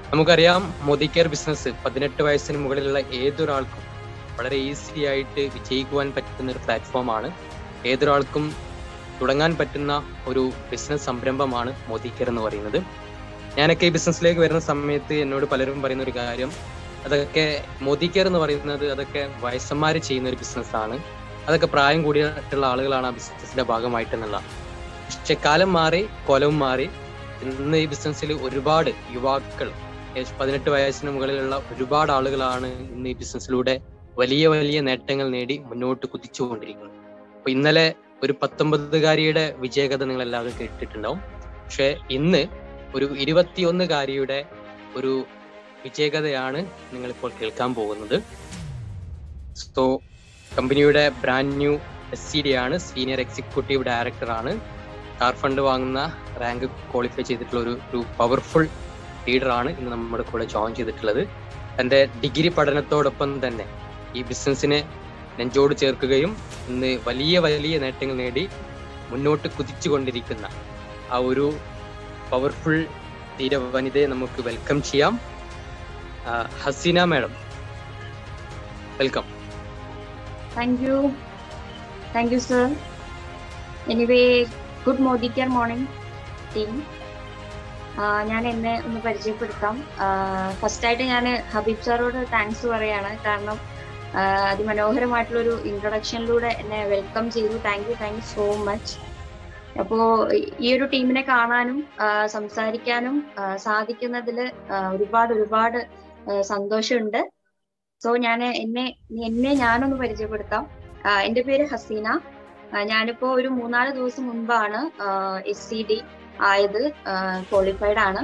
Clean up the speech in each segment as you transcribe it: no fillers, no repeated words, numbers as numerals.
നമുക്കറിയാം, Modi care business 18 വയസ്സിന് മുകളിലുള്ള ഏതൊരാൾക്കും വളരെ ഈസി ആയിട്ട് വിജയിക്കുവാൻ പറ്റുന്ന ഒരു പ്ലാറ്റ്ഫോമാണ്. ഏതൊരാൾക്കും തുടങ്ങാൻ പറ്റുന്ന ഒരു ബിസിനസ് സംരംഭമാണ് മോദി കെയർ എന്ന് പറയുന്നത്. ഞാനൊക്കെ ഈ ബിസിനസ്സിലേക്ക് വരുന്ന സമയത്ത് എന്നോട് പലരും പറയുന്ന ഒരു കാര്യം, അതൊക്കെ മോദി കെയർ എന്ന് പറയുന്നത് അതൊക്കെ വയസ്സന്മാര് ചെയ്യുന്ന ഒരു ബിസിനസ്സാണ്, അതൊക്കെ പ്രായം കൂടിയിട്ടുള്ള ആളുകളാണ് ആ ബിസിനസിന്റെ ഭാഗമായിട്ടെന്നുള്ള. പക്ഷെ കാലം മാറി, കോലവും മാറി. ഇന്ന് ഈ ബിസിനസ്സിൽ ഒരുപാട് യുവാക്കൾ, 18 വയസ്സിന് മുകളിലുള്ള ഒരുപാട് ആളുകളാണ് ഇന്ന് ഈ ബിസിനസ്സിലൂടെ വലിയ വലിയ നേട്ടങ്ങൾ നേടി മുന്നോട്ട് കുതിച്ചുകൊണ്ടിരിക്കുന്നത്. അപ്പൊ ഇന്നലെ ഒരു 19-കാരിയുടെ വിജയകഥ നിങ്ങൾ എല്ലാവരും കേട്ടിട്ടുണ്ടാവും. പക്ഷെ ഇന്ന് ഒരു 21-കാരിയുടെ ഒരു വിജയകഥയാണ് നിങ്ങളിപ്പോൾ കേൾക്കാൻ പോകുന്നത്. സോ കമ്പനിയുടെ ബ്രാൻഡ് ന്യൂ SCD ആണ്, സീനിയർ എക്സിക്യൂട്ടീവ് ഡയറക്ടർ ആണ്. കാർ ഫണ്ട് വാങ്ങുന്ന റാങ്ക് ക്വാളിഫൈ ചെയ്തിട്ടുള്ള ഒരു പവർഫുൾ ലീഡറാണ് ഇന്ന് നമ്മുടെ കൂടെ ജോയിൻ ചെയ്തിട്ടുള്ളത്. തൻ്റെ ഡിഗ്രി പഠനത്തോടൊപ്പം തന്നെ ഈ ബിസിനസ്സിനെ നെഞ്ചോട് ചേർക്കുകയും ഇന്ന് വലിയ വലിയ നേട്ടങ്ങൾ നേടി മുന്നോട്ട് കുതിച്ചുകൊണ്ടിരിക്കുന്ന ആ ഒരു പവർഫുൾ ധീര വനിതയെ നമുക്ക് വെൽക്കം ചെയ്യാം. Haseena madam, welcome. Thank you sir. Anyway, good Modi Care morning team. ഞാൻ എന്നെ ഒന്ന് പരിചയപ്പെടുത്താം. ഫസ്റ്റായിട്ട് ഞാൻ ഹബീബ് സാറോട് താങ്ക്സ് പറയാണ്. കാരണം അതിമനോഹരമായിട്ടുള്ളൊരു ഇൻട്രൊഡക്ഷനിലൂടെ എന്നെ വെൽക്കം ചെയ്തു. Thank you so much. അപ്പോൾ ഈ ഒരു ടീമിനെ കാണാനും സംസാരിക്കാനും സാധിക്കുന്നതിൽ ഒരുപാട് സന്തോഷമുണ്ട്. സോ ഞാനൊന്ന് പരിചയപ്പെടുത്താം. എൻ്റെ പേര് ഹസീന. ഞാനിപ്പോ ഒരു 3-4 ദിവസം മുൻപാണ് SCD ആയത്, ക്വാളിഫൈഡ് ആണ്.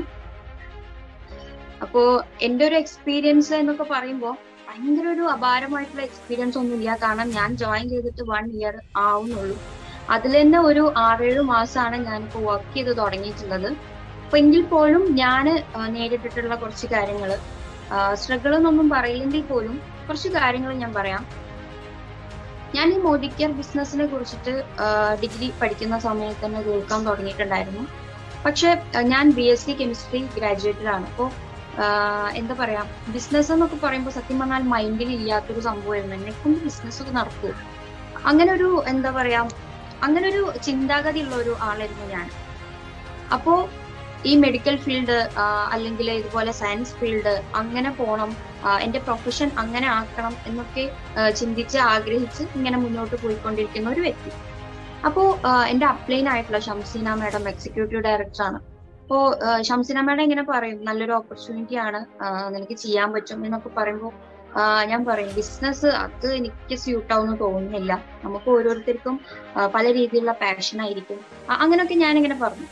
അപ്പോ എൻ്റെ ഒരു എക്സ്പീരിയൻസ് എന്നൊക്കെ പറയുമ്പോൾ ഭയങ്കര ഒരു അപാരമായിട്ടുള്ള എക്സ്പീരിയൻസ് ഒന്നുമില്ല. കാരണം ഞാൻ ജോയിൻ ചെയ്തിട്ട് 1 ഇയർ ആവുന്നുള്ളൂ. അതിൽ തന്നെ ഒരു 6-7 മാസമാണ് ഞാനിപ്പോ വർക്ക് ചെയ്ത് തുടങ്ങിയിട്ടുള്ളത്. അപ്പൊ എങ്കിൽ പോലും ഞാൻ നേരിട്ടിട്ടുള്ള കുറച്ച് കാര്യങ്ങൾ, സ്ട്രഗിൾ എന്നൊന്നും പറയില്ലെങ്കിൽ പോലും കുറച്ച് കാര്യങ്ങൾ ഞാൻ പറയാം. ഞാൻ ഈ മോദി കെയർ ബിസിനസിനെ കുറിച്ചിട്ട് ഡിഗ്രി പഠിക്കുന്ന സമയത്ത് തന്നെ കേൾക്കാൻ തുടങ്ങിയിട്ടുണ്ടായിരുന്നു. പക്ഷെ ഞാൻ BSc കെമിസ്ട്രി ഗ്രാജുവേറ്റഡ് ആണ്. അപ്പോൾ എന്താ പറയാ, ബിസിനസ് എന്നൊക്കെ പറയുമ്പോൾ സത്യം പറഞ്ഞാൽ മൈൻഡിൽ ഇല്ലാത്തൊരു സംഭവമായിരുന്നു. എന്നെക്കൊണ്ട് ബിസിനസ് ഒക്കെ നടക്കൂ, അങ്ങനെ ഒരു ചിന്താഗതി ഉള്ള ഒരു ആളായിരുന്നു ഞാൻ. അപ്പോ ഈ മെഡിക്കൽ ഫീൽഡ് അല്ലെങ്കിൽ ഇതുപോലെ സയൻസ് ഫീൽഡ് അങ്ങനെ പോകണം, എന്റെ പ്രൊഫഷൻ അങ്ങനെ ആക്കണം എന്നൊക്കെ ചിന്തിച്ച് ആഗ്രഹിച്ച് ഇങ്ങനെ മുന്നോട്ട് പോയിക്കൊണ്ടിരിക്കുന്ന ഒരു വ്യക്തി. അപ്പോ എന്റെ അപ്ലൈൻ ആയിട്ടുള്ള ഷംസീന മാഡം എക്സിക്യൂട്ടീവ് ഡയറക്ടർ ആണ്. അപ്പോ ഷംസീന മാഡം ഇങ്ങനെ പറയും, നല്ലൊരു ഓപ്പർച്യൂണിറ്റി ആണ്, നിനക്ക് ചെയ്യാൻ പറ്റും എന്നൊക്കെ പറയുമ്പോൾ ഞാൻ പറയും, ബിസിനസ് അത് എനിക്ക് സ്യൂട്ട് ആവുമെന്ന് തോന്നുന്നില്ല, നമുക്ക് ഓരോരുത്തർക്കും പല രീതിയിലുള്ള പാഷൻ ആയിരിക്കും, അങ്ങനെയൊക്കെ ഞാനിങ്ങനെ പറഞ്ഞു.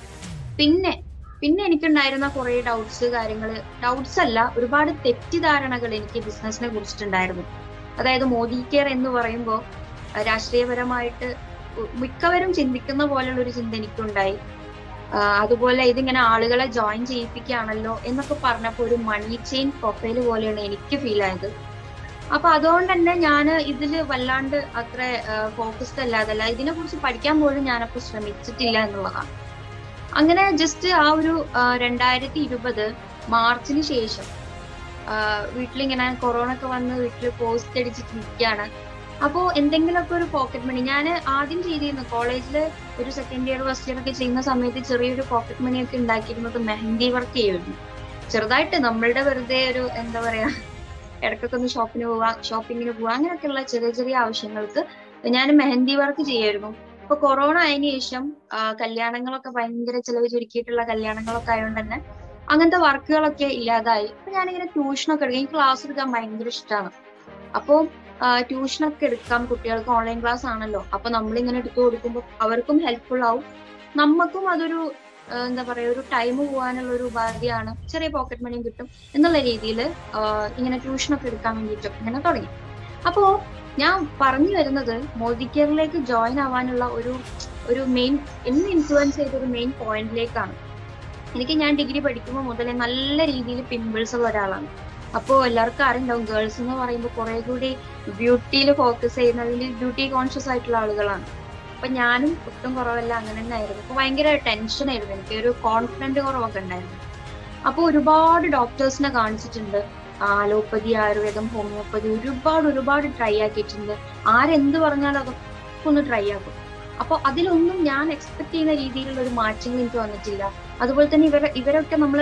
പിന്നെ എനിക്കുണ്ടായിരുന്ന കുറെ ഡൗട്ട്സ് അല്ല, ഒരുപാട് തെറ്റിദ്ധാരണകൾ എനിക്ക് ബിസിനസിനെ കുറിച്ചിട്ടുണ്ടായിരുന്നു. അതായത് മോദി കെയർ എന്ന് പറയുമ്പോൾ രാഷ്ട്രീയപരമായിട്ട് മിക്കവരും ചിന്തിക്കുന്ന പോലുള്ള ഒരു ചിന്ത എനിക്കുണ്ടായി. അതുപോലെ ഇതിങ്ങനെ ആളുകളെ ജോയിൻ ചെയ്യിപ്പിക്കുകയാണല്ലോ എന്നൊക്കെ പറഞ്ഞപ്പോൾ ഒരു മണി ചെയിൻ പ്രൊഫൈല് പോലെയാണ് എനിക്ക് ഫീൽ ആയത്. അപ്പൊ അതുകൊണ്ട് തന്നെ ഞാൻ ഇതിൽ വല്ലാണ്ട് അത്ര ഫോക്കസ്ഡ് അല്ലാതല്ല, ഇതിനെ കുറിച്ച് പഠിക്കാൻ പോലും ഞാനപ്പോ ശ്രമിച്ചിട്ടില്ല എന്നുള്ളതാണ്. അങ്ങനെ ജസ്റ്റ് ആ ഒരു 2020 മാർച്ചിന് ശേഷം വീട്ടിലിങ്ങനെ കൊറോണ ഒക്കെ വന്ന് വീട്ടിൽ പോസ്റ്റ് അടിച്ചിട്ട് നിൽക്കുകയാണ്. അപ്പോ എന്തെങ്കിലുമൊക്കെ ഒരു പോക്കറ്റ് മണി ഞാൻ ആദ്യം ചെയ്തിരുന്നു. കോളേജിൽ ഒരു 2nd ഇയർ 1st ഇയർ ഒക്കെ ചെയ്യുന്ന സമയത്ത് ചെറിയൊരു പോക്കറ്റ് മണി ഒക്കെ ഉണ്ടാക്കിയിരുന്നത് മെഹന്തി വർക്ക് ചെയ്യുമായിരുന്നു. ചെറുതായിട്ട് നമ്മളുടെ വെറുതെ ഒരു എന്താ പറയാ, ഇടയ്ക്കൊക്കെ ഒന്ന് ഷോപ്പിങ്ങിന് പോവാ, അങ്ങനെയൊക്കെയുള്ള ചെറിയ ആവശ്യങ്ങൾക്ക് ഞാൻ മെഹന്തി വർക്ക് ചെയ്യായിരുന്നു. ഇപ്പൊ കൊറോണ ആയതിനു ശേഷം കല്യാണങ്ങളൊക്കെ ഭയങ്കര ചെലവ് ചുരുക്കിയിട്ടുള്ള കല്യാണങ്ങളൊക്കെ ആയതുകൊണ്ട് തന്നെ അങ്ങനത്തെ വർക്കുകളൊക്കെ ഇല്ലാതായി. അപ്പൊ ഞാനിങ്ങനെ ട്യൂഷനൊക്കെ എടുക്കാം, എനിക്ക് ക്ലാസ് എടുക്കാൻ ഭയങ്കര ഇഷ്ടമാണ്. അപ്പോൾ ട്യൂഷനൊക്കെ എടുക്കാം, കുട്ടികൾക്ക് ഓൺലൈൻ ക്ലാസ് ആണല്ലോ. അപ്പൊ നമ്മളിങ്ങനെ എടുത്തു കൊടുക്കുമ്പോൾ അവർക്കും ഹെൽപ്ഫുൾ ആവും, നമുക്കും അതൊരു എന്താ പറയാ, ഒരു ടൈം പോകാനുള്ള ഒരു ഉപാധിയാണ്, ചെറിയ പോക്കറ്റ് മണിയും കിട്ടും എന്നുള്ള രീതിയിൽ ഇങ്ങനെ ട്യൂഷനൊക്കെ എടുക്കാൻ വേണ്ടിയിട്ട് ഇങ്ങനെ തുടങ്ങി. അപ്പോ ഞാൻ പറഞ്ഞു വരുന്നത്, മോദി കെയറിലേക്ക് ജോയിൻ ആവാനുള്ള ഒരു മെയിൻ, എന്നെ ഇൻഫ്ലുവൻസ് ചെയ്ത ഒരു മെയിൻ പോയിന്റിലേക്കാണ്. ഞാൻ ഡിഗ്രി പഠിക്കുമ്പോൾ മുതലേ നല്ല രീതിയിൽ പിമ്പിൾസ് ഉള്ള ഒരാളാണ്. അപ്പോൾ എല്ലാവർക്കും അറിയുണ്ടാവും, ഗേൾസ് എന്ന് പറയുമ്പോൾ കുറെ കൂടി ബ്യൂട്ടിയിൽ ഫോക്കസ് ചെയ്യുന്നതിൽ ബ്യൂട്ടി കോൺഷ്യസ് ആയിട്ടുള്ള ആളുകളാണ്. അപ്പൊ ഞാനും ഒട്ടും കുറവല്ല, അങ്ങനെ തന്നെ ആയിരുന്നു. അപ്പൊ ഭയങ്കര ടെൻഷൻ ആയിരുന്നു, എനിക്ക് ഒരു കോൺഫിഡന്റ് കുറവൊക്കെ ഉണ്ടായിരുന്നു. അപ്പോൾ ഒരുപാട് ഡോക്ടേഴ്സിനെ കാണിച്ചിട്ടുണ്ട്. അലോപ്പതി, ആയുർവേദം, ഹോമിയോപ്പതി ഒരുപാട് ട്രൈ ആക്കിയിട്ടുണ്ട്. ആരെന്ത് പറഞ്ഞാലും അതൊക്കെ ഒന്ന് ട്രൈ ആക്കും. അപ്പോൾ അതിലൊന്നും ഞാൻ എക്സ്പെക്ട് ചെയ്യുന്ന രീതിയിലുള്ള ഒരു മാറ്റങ്ങൾ എനിക്ക് വന്നിട്ടില്ല. അതുപോലെ തന്നെ ഇവരൊക്കെ നമ്മൾ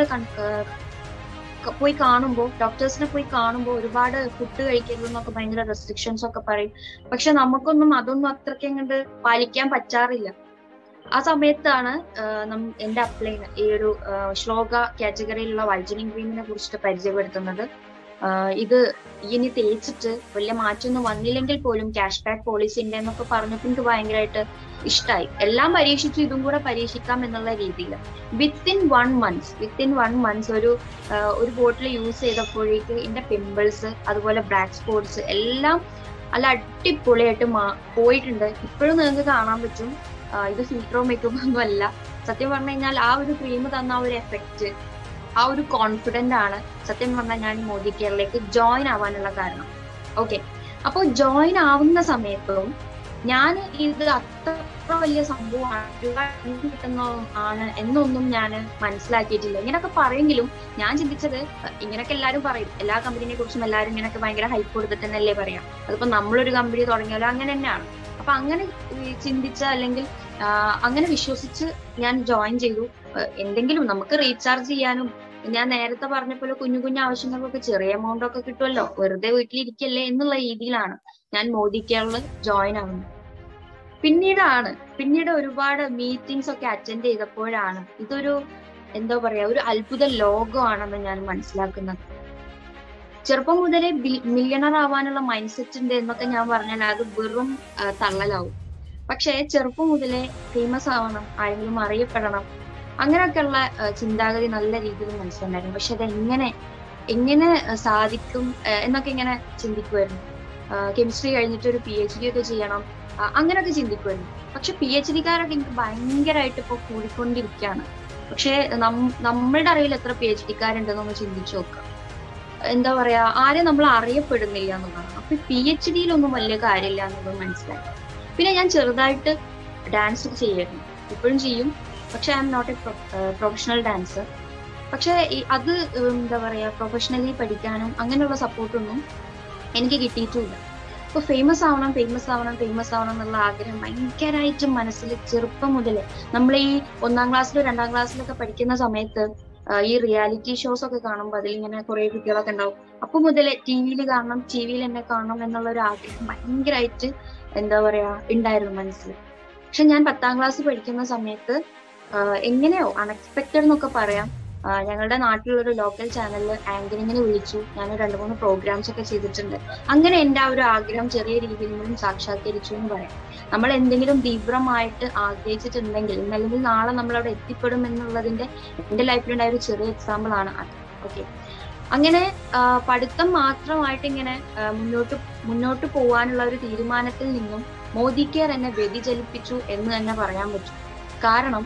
പോയി കാണുമ്പോൾ, ഡോക്ടേഴ്സിനെ പോയി കാണുമ്പോൾ ഒരുപാട് ഫുഡ് കഴിക്കരുതെന്നൊക്കെ ഭയങ്കര റെസ്ട്രിക്ഷൻസ് ഒക്കെ പറയും. പക്ഷെ നമുക്കൊന്നും അതൊന്നും അത്രയ്ക്ക് അങ്ങോട്ട് പാലിക്കാൻ പറ്റാറില്ല. ആ സമയത്താണ് എന്റെ അപ്ലൈന് ഈ ഒരു ശ്ലോക കാറ്റഗറിയിലുള്ള വൈറ്റനിങ് ക്രീമിനെ കുറിച്ചിട്ട് പരിചയപ്പെടുത്തുന്നത്. ഇത് ഇനി തേച്ചിട്ട് വലിയ മാറ്റമൊന്നും വന്നില്ലെങ്കിൽ പോലും ക്യാഷ് ബാക്ക് പോളിസി ഉണ്ട് എന്നൊക്കെ പറഞ്ഞപ്പോൾ എനിക്ക് ഭയങ്കരമായിട്ട് ഇഷ്ടമായി. എല്ലാം പരീക്ഷിച്ചു, ഇതും കൂടെ പരീക്ഷിക്കാം എന്നുള്ള രീതിയിൽ വിത്തിൻ വൺ മന്ത്സ് ഒരു ബോട്ടിൽ യൂസ് ചെയ്തപ്പോഴേക്ക് എന്റെ പിമ്പിൾസ്, അതുപോലെ ബ്ലാക്ക് സ്പോട്ട്സ് എല്ലാം നല്ല അടിപൊളിയായിട്ട് പോയിട്ടുണ്ട്. ഇപ്പോഴും നിങ്ങൾക്ക് കാണാൻ പറ്റും. ഇത് ഫിൽറ്ററോ മേക്കപ്പ് ഒന്നും അല്ല. സത്യം പറഞ്ഞു കഴിഞ്ഞാൽ ആ ഒരു ക്രീം തന്ന ആ ഒരു എഫക്റ്റ്, ആ ഒരു കോൺഫിഡന്റ് ആണ് സത്യം പറഞ്ഞാൽ ഞാൻ മോദി കെയറിലേക്ക് ജോയിൻ ആവാനുള്ള കാരണം. ഓക്കെ, അപ്പോൾ ജോയിൻ ആവുന്ന സമയത്തും ഞാൻ ഇത് അത്ര വലിയ സംഭവമാണ് കിട്ടുന്നതാണ് എന്നൊന്നും ഞാൻ മനസ്സിലാക്കിയിട്ടില്ല. ഇങ്ങനെയൊക്കെ പറയെങ്കിലും ഞാൻ ചിന്തിച്ചത്, ഇങ്ങനെയൊക്കെ എല്ലാവരും പറയും, എല്ലാ കമ്പനിയെ കുറിച്ചും എല്ലാവരും ഇങ്ങനെയൊക്കെ ഭയങ്കര ഹൈപ്പ് കൊടുത്തിട്ട് തന്നെയല്ലേ പറയാം. അതിപ്പോ നമ്മളൊരു കമ്പനി തുടങ്ങിയാലോ അങ്ങനെ തന്നെയാണ്. അപ്പൊ അങ്ങനെ ചിന്തിച്ച അല്ലെങ്കിൽ അങ്ങനെ വിശ്വസിച്ച് ഞാൻ ജോയിൻ ചെയ്തു. എന്തെങ്കിലും നമുക്ക് റീചാർജ് ചെയ്യാനും, ഞാൻ നേരത്തെ പറഞ്ഞ പോലെ കുഞ്ഞു ആവശ്യങ്ങൾക്കൊക്കെ ചെറിയ എമൗണ്ട് ഒക്കെ കിട്ടുമല്ലോ, വെറുതെ വീട്ടിലിരിക്കല്ലേ എന്നുള്ള രീതിയിലാണ് ഞാൻ മോദി കെയറിൽ ജോയിൻ ആവുന്നത്. പിന്നീട് ഒരുപാട് മീറ്റിംഗ്സ് ഒക്കെ അറ്റൻഡ് ചെയ്തപ്പോഴാണ് ഇതൊരു എന്താ പറയാ ഒരു അത്ഭുത ലോകമാണെന്ന് ഞാൻ മനസ്സിലാക്കുന്നത്. ചെറുപ്പം മുതലേ മില്യണർ ആവാനുള്ള മൈൻഡ് സെറ്റ് ഉണ്ട് എന്നൊക്കെ ഞാൻ പറഞ്ഞാൽ അത് വെറും തള്ളലാവും. പക്ഷെ ചെറുപ്പം മുതലേ ഫേമസ് ആവണം, ആരെങ്കിലും അറിയപ്പെടണം, അങ്ങനെയൊക്കെയുള്ള ചിന്താഗതി നല്ല രീതിയിൽ മനസ്സിലുണ്ടായിരുന്നു. പക്ഷെ അത് എങ്ങനെ സാധിക്കും എന്നൊക്കെ ഇങ്ങനെ ചിന്തിക്കുമായിരുന്നു. കെമിസ്ട്രി കഴിഞ്ഞിട്ട് ഒരു PhD ഒക്കെ ചെയ്യണം, അങ്ങനെയൊക്കെ ചിന്തിക്കുമായിരുന്നു. പക്ഷെ PhD കാരൊക്കെ എനിക്ക് ഭയങ്കരമായിട്ട് ഇപ്പൊ കൂടിക്കൊണ്ടിരിക്കുകയാണ്. പക്ഷെ നമ്മളുടെ അറിവിൽ എത്ര PhD കാരുണ്ടെന്നൊന്ന് ചിന്തിച്ചു നോക്കുക. എന്താ പറയാ, ആരും നമ്മൾ അറിയപ്പെടുന്നില്ല എന്നുള്ളതാണ്. അപ്പൊ PhD-യിലൊന്നും വലിയ കാര്യമില്ല എന്നുള്ളത് മനസ്സിലായി. പിന്നെ ഞാൻ ചെറുതായിട്ട് ഡാൻസ് ചെയ്യായിരുന്നു, ഇപ്പോഴും ചെയ്യും. പക്ഷെ I'm not a professional dancer. പക്ഷെ അത് എന്താ പറയാ പ്രൊഫഷണലി പഠിക്കാനും അങ്ങനെയുള്ള സപ്പോർട്ടൊന്നും എനിക്ക് കിട്ടിയിട്ടുമില്ല. ഇപ്പൊ ഫേമസ് ആവണം എന്നുള്ള ആഗ്രഹം ഭയങ്കരമായിട്ട് മനസ്സിൽ ചെറുപ്പം മുതലേ, നമ്മൾ ഈ 1ാം ക്ലാസ്സിലോ 2ാം ക്ലാസ്സിലൊക്കെ പഠിക്കുന്ന സമയത്ത് ഈ റിയാലിറ്റി ഷോസ് ഒക്കെ കാണുമ്പോൾ അതിലിങ്ങനെ കുറെ കുട്ടികളൊക്കെ ഉണ്ടാവും. അപ്പൊ മുതലേ ടിവിയിൽ എന്നെ കാണണം എന്നുള്ള ഒരു ആഗ്രഹം ഭയങ്കരമായിട്ട് എന്താ പറയാ ഉണ്ടായിരുന്നു മനസ്സിൽ. പക്ഷെ ഞാൻ 10ാം ക്ലാസ് പഠിക്കുന്ന സമയത്ത് എങ്ങനെയോ അൺഎക്സ്പെക്റ്റഡ് എന്നൊക്കെ പറയാം, ഞങ്ങളുടെ നാട്ടിലുള്ള ഒരു ലോക്കൽ ചാനലിൽ ആങ്കറിങ്ങിനെ വിളിച്ചു. ഞാൻ 2-3 പ്രോഗ്രാംസ് ഒക്കെ ചെയ്തിട്ടുണ്ട്. അങ്ങനെ എൻ്റെ ആ ഒരു ആഗ്രഹം ചെറിയ രീതിയിലെങ്കിലും സാക്ഷാത്കരിച്ചു എന്ന് പറയാം. നമ്മൾ എന്തെങ്കിലും തീവ്രമായിട്ട് ആഗ്രഹിച്ചിട്ടുണ്ടെങ്കിൽ ഇന്നല്ലെങ്കിൽ നാളെ നമ്മൾ അവിടെ എത്തിപ്പെടും എന്നുള്ളതിന്റെ എൻ്റെ ലൈഫിലുണ്ടായ ഒരു ചെറിയ എക്സാമ്പിൾ ആണ് അത്. ഓക്കെ, അങ്ങനെ പഠിത്തം മാത്രമായിട്ട് ഇങ്ങനെ മുന്നോട്ട് പോകാനുള്ള ഒരു തീരുമാനത്തിൽ നിന്നും മോദി കെയർ എന്നെ വ്യതിചലിപ്പിച്ചു എന്ന് തന്നെ പറയാൻ പറ്റും. കാരണം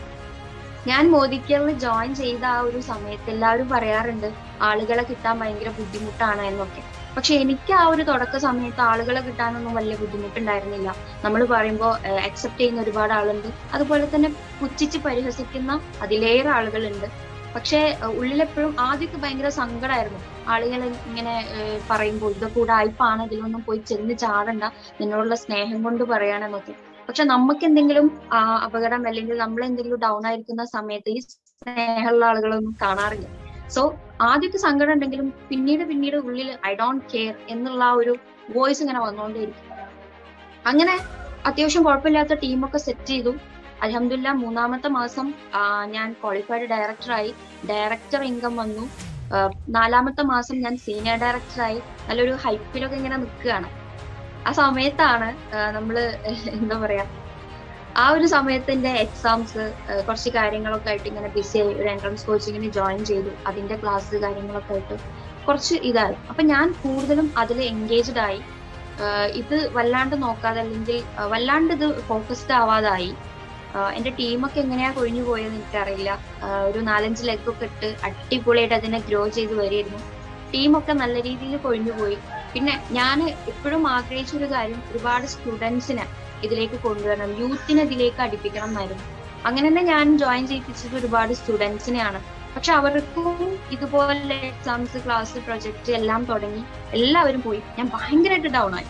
ഞാൻ മോദി കെയറിൽ ജോയിൻ ചെയ്ത ആ ഒരു സമയത്ത് എല്ലാവരും പറയാറുണ്ട് ആളുകളെ കിട്ടാൻ ഭയങ്കര ബുദ്ധിമുട്ടാണ് എന്നൊക്കെ. പക്ഷെ എനിക്ക് ആ ഒരു തുടക്ക സമയത്ത് ആളുകളെ കിട്ടാനൊന്നും വലിയ ബുദ്ധിമുട്ടുണ്ടായിരുന്നില്ല. നമ്മൾ പറയുമ്പോൾ അക്സെപ്റ്റ് ചെയ്യുന്ന ഒരുപാട് ആളുണ്ട്, അതുപോലെ തന്നെ പുച്ഛിച്ച് പരിഹസിക്കുന്ന അതിലേറെ ആളുകളുണ്ട്. പക്ഷെ ഉള്ളിലെപ്പോഴും ആദ്യമൊക്കെ ഭയങ്കര സങ്കടമായിരുന്നു. ആളുകൾ ഇങ്ങനെ പറയുമ്പോൾ ഇതൊക്കെ ഉടായിപ്പാണ്, ഇതിലൊന്നും പോയി ചെന്ന് ചാടണ്ട, നിന്നോടുള്ള സ്നേഹം കൊണ്ട് പറയാനെന്നൊക്കെ. പക്ഷെ നമുക്ക് എന്തെങ്കിലും അപകടം അല്ലെങ്കിൽ നമ്മൾ എന്തെങ്കിലും ഡൗൺ ആയിരിക്കുന്ന സമയത്ത് ഈ സ്നേഹമുള്ള ആളുകളൊന്നും കാണാറില്ല. സോ ആദ്യമൊക്കെ സങ്കടം ഉണ്ടെങ്കിലും പിന്നീട് ഉള്ളിൽ ഐ ഡോണ്ട് കെയർ എന്നുള്ള ആ ഒരു വോയിസ് ഇങ്ങനെ വന്നുകൊണ്ടേയിരിക്കും. അങ്ങനെ അത്യാവശ്യം കുഴപ്പമില്ലാത്ത ടീമൊക്കെ സെറ്റ് ചെയ്തു. അൽഹംദുലില്ലാ 3ാമത്തെ മാസം ഞാൻ ക്വാളിഫൈഡ് ഡയറക്ടറായി. ഡയറക്ടർ ഇൻകം വന്നു. 4ാമത്തെ മാസം ഞാൻ സീനിയർ ഡയറക്ടറായി. നല്ലൊരു ഹൈപ്പിലൊക്കെ ഇങ്ങനെ നിൽക്കുകയാണ്. ആ സമയത്താണ് നമ്മള് എന്താ പറയാ ആ ഒരു സമയത്ത് എന്റെ എക്സാംസ് കുറച്ച് കാര്യങ്ങളൊക്കെ ആയിട്ട് ഇങ്ങനെ ബിസി ആയി. ഒരു എൻട്രൻസ് കോച്ചിങ്ങിന് ജോയിൻ ചെയ്തു. അതിന്റെ ക്ലാസ് കാര്യങ്ങളൊക്കെ ആയിട്ട് കുറച്ച് ഇതായി. അപ്പൊ ഞാൻ കൂടുതലും അതിൽ എൻഗേജ്ഡ് ആയി. ഇത് വല്ലാണ്ട് നോക്കാതെ അല്ലെങ്കിൽ വല്ലാണ്ട് ഇത് ഫോക്കസ്ഡ് ആവാതായി. എന്റെ ടീമൊക്കെ എങ്ങനെയാ കൊഴിഞ്ഞു പോയെന്ന് എനിക്കറിയില്ല. ഒരു 4-5 ലെഗൊക്കെ ഇട്ട് അടിപൊളിയായിട്ട് അതിനെ ഗ്രോ ചെയ്ത് വരികയായിരുന്നു. ടീമൊക്കെ നല്ല രീതിയിൽ കൊഴിഞ്ഞു പോയി. പിന്നെ ഞാൻ എപ്പോഴും ആഗ്രഹിച്ച ഒരു കാര്യം ഒരുപാട് സ്റ്റുഡൻസിനെ ഇതിലേക്ക് കൊണ്ടുവരണം, യൂത്തിനെ ഇതിലേക്ക് അടുപ്പിക്കണം എന്നായിരുന്നു. അങ്ങനെ തന്നെ ഞാൻ ജോയിൻ ചെയ്യിപ്പിച്ചത് ഒരുപാട് സ്റ്റുഡൻസിനെയാണ്. പക്ഷെ അവർക്കും ഇതുപോലെ എക്സാംസ്, ക്ലാസ്, പ്രൊജക്ട് എല്ലാം തുടങ്ങി എല്ലാവരും പോയി. ഞാൻ ഭയങ്കരമായിട്ട് ഡൗൺ ആയി,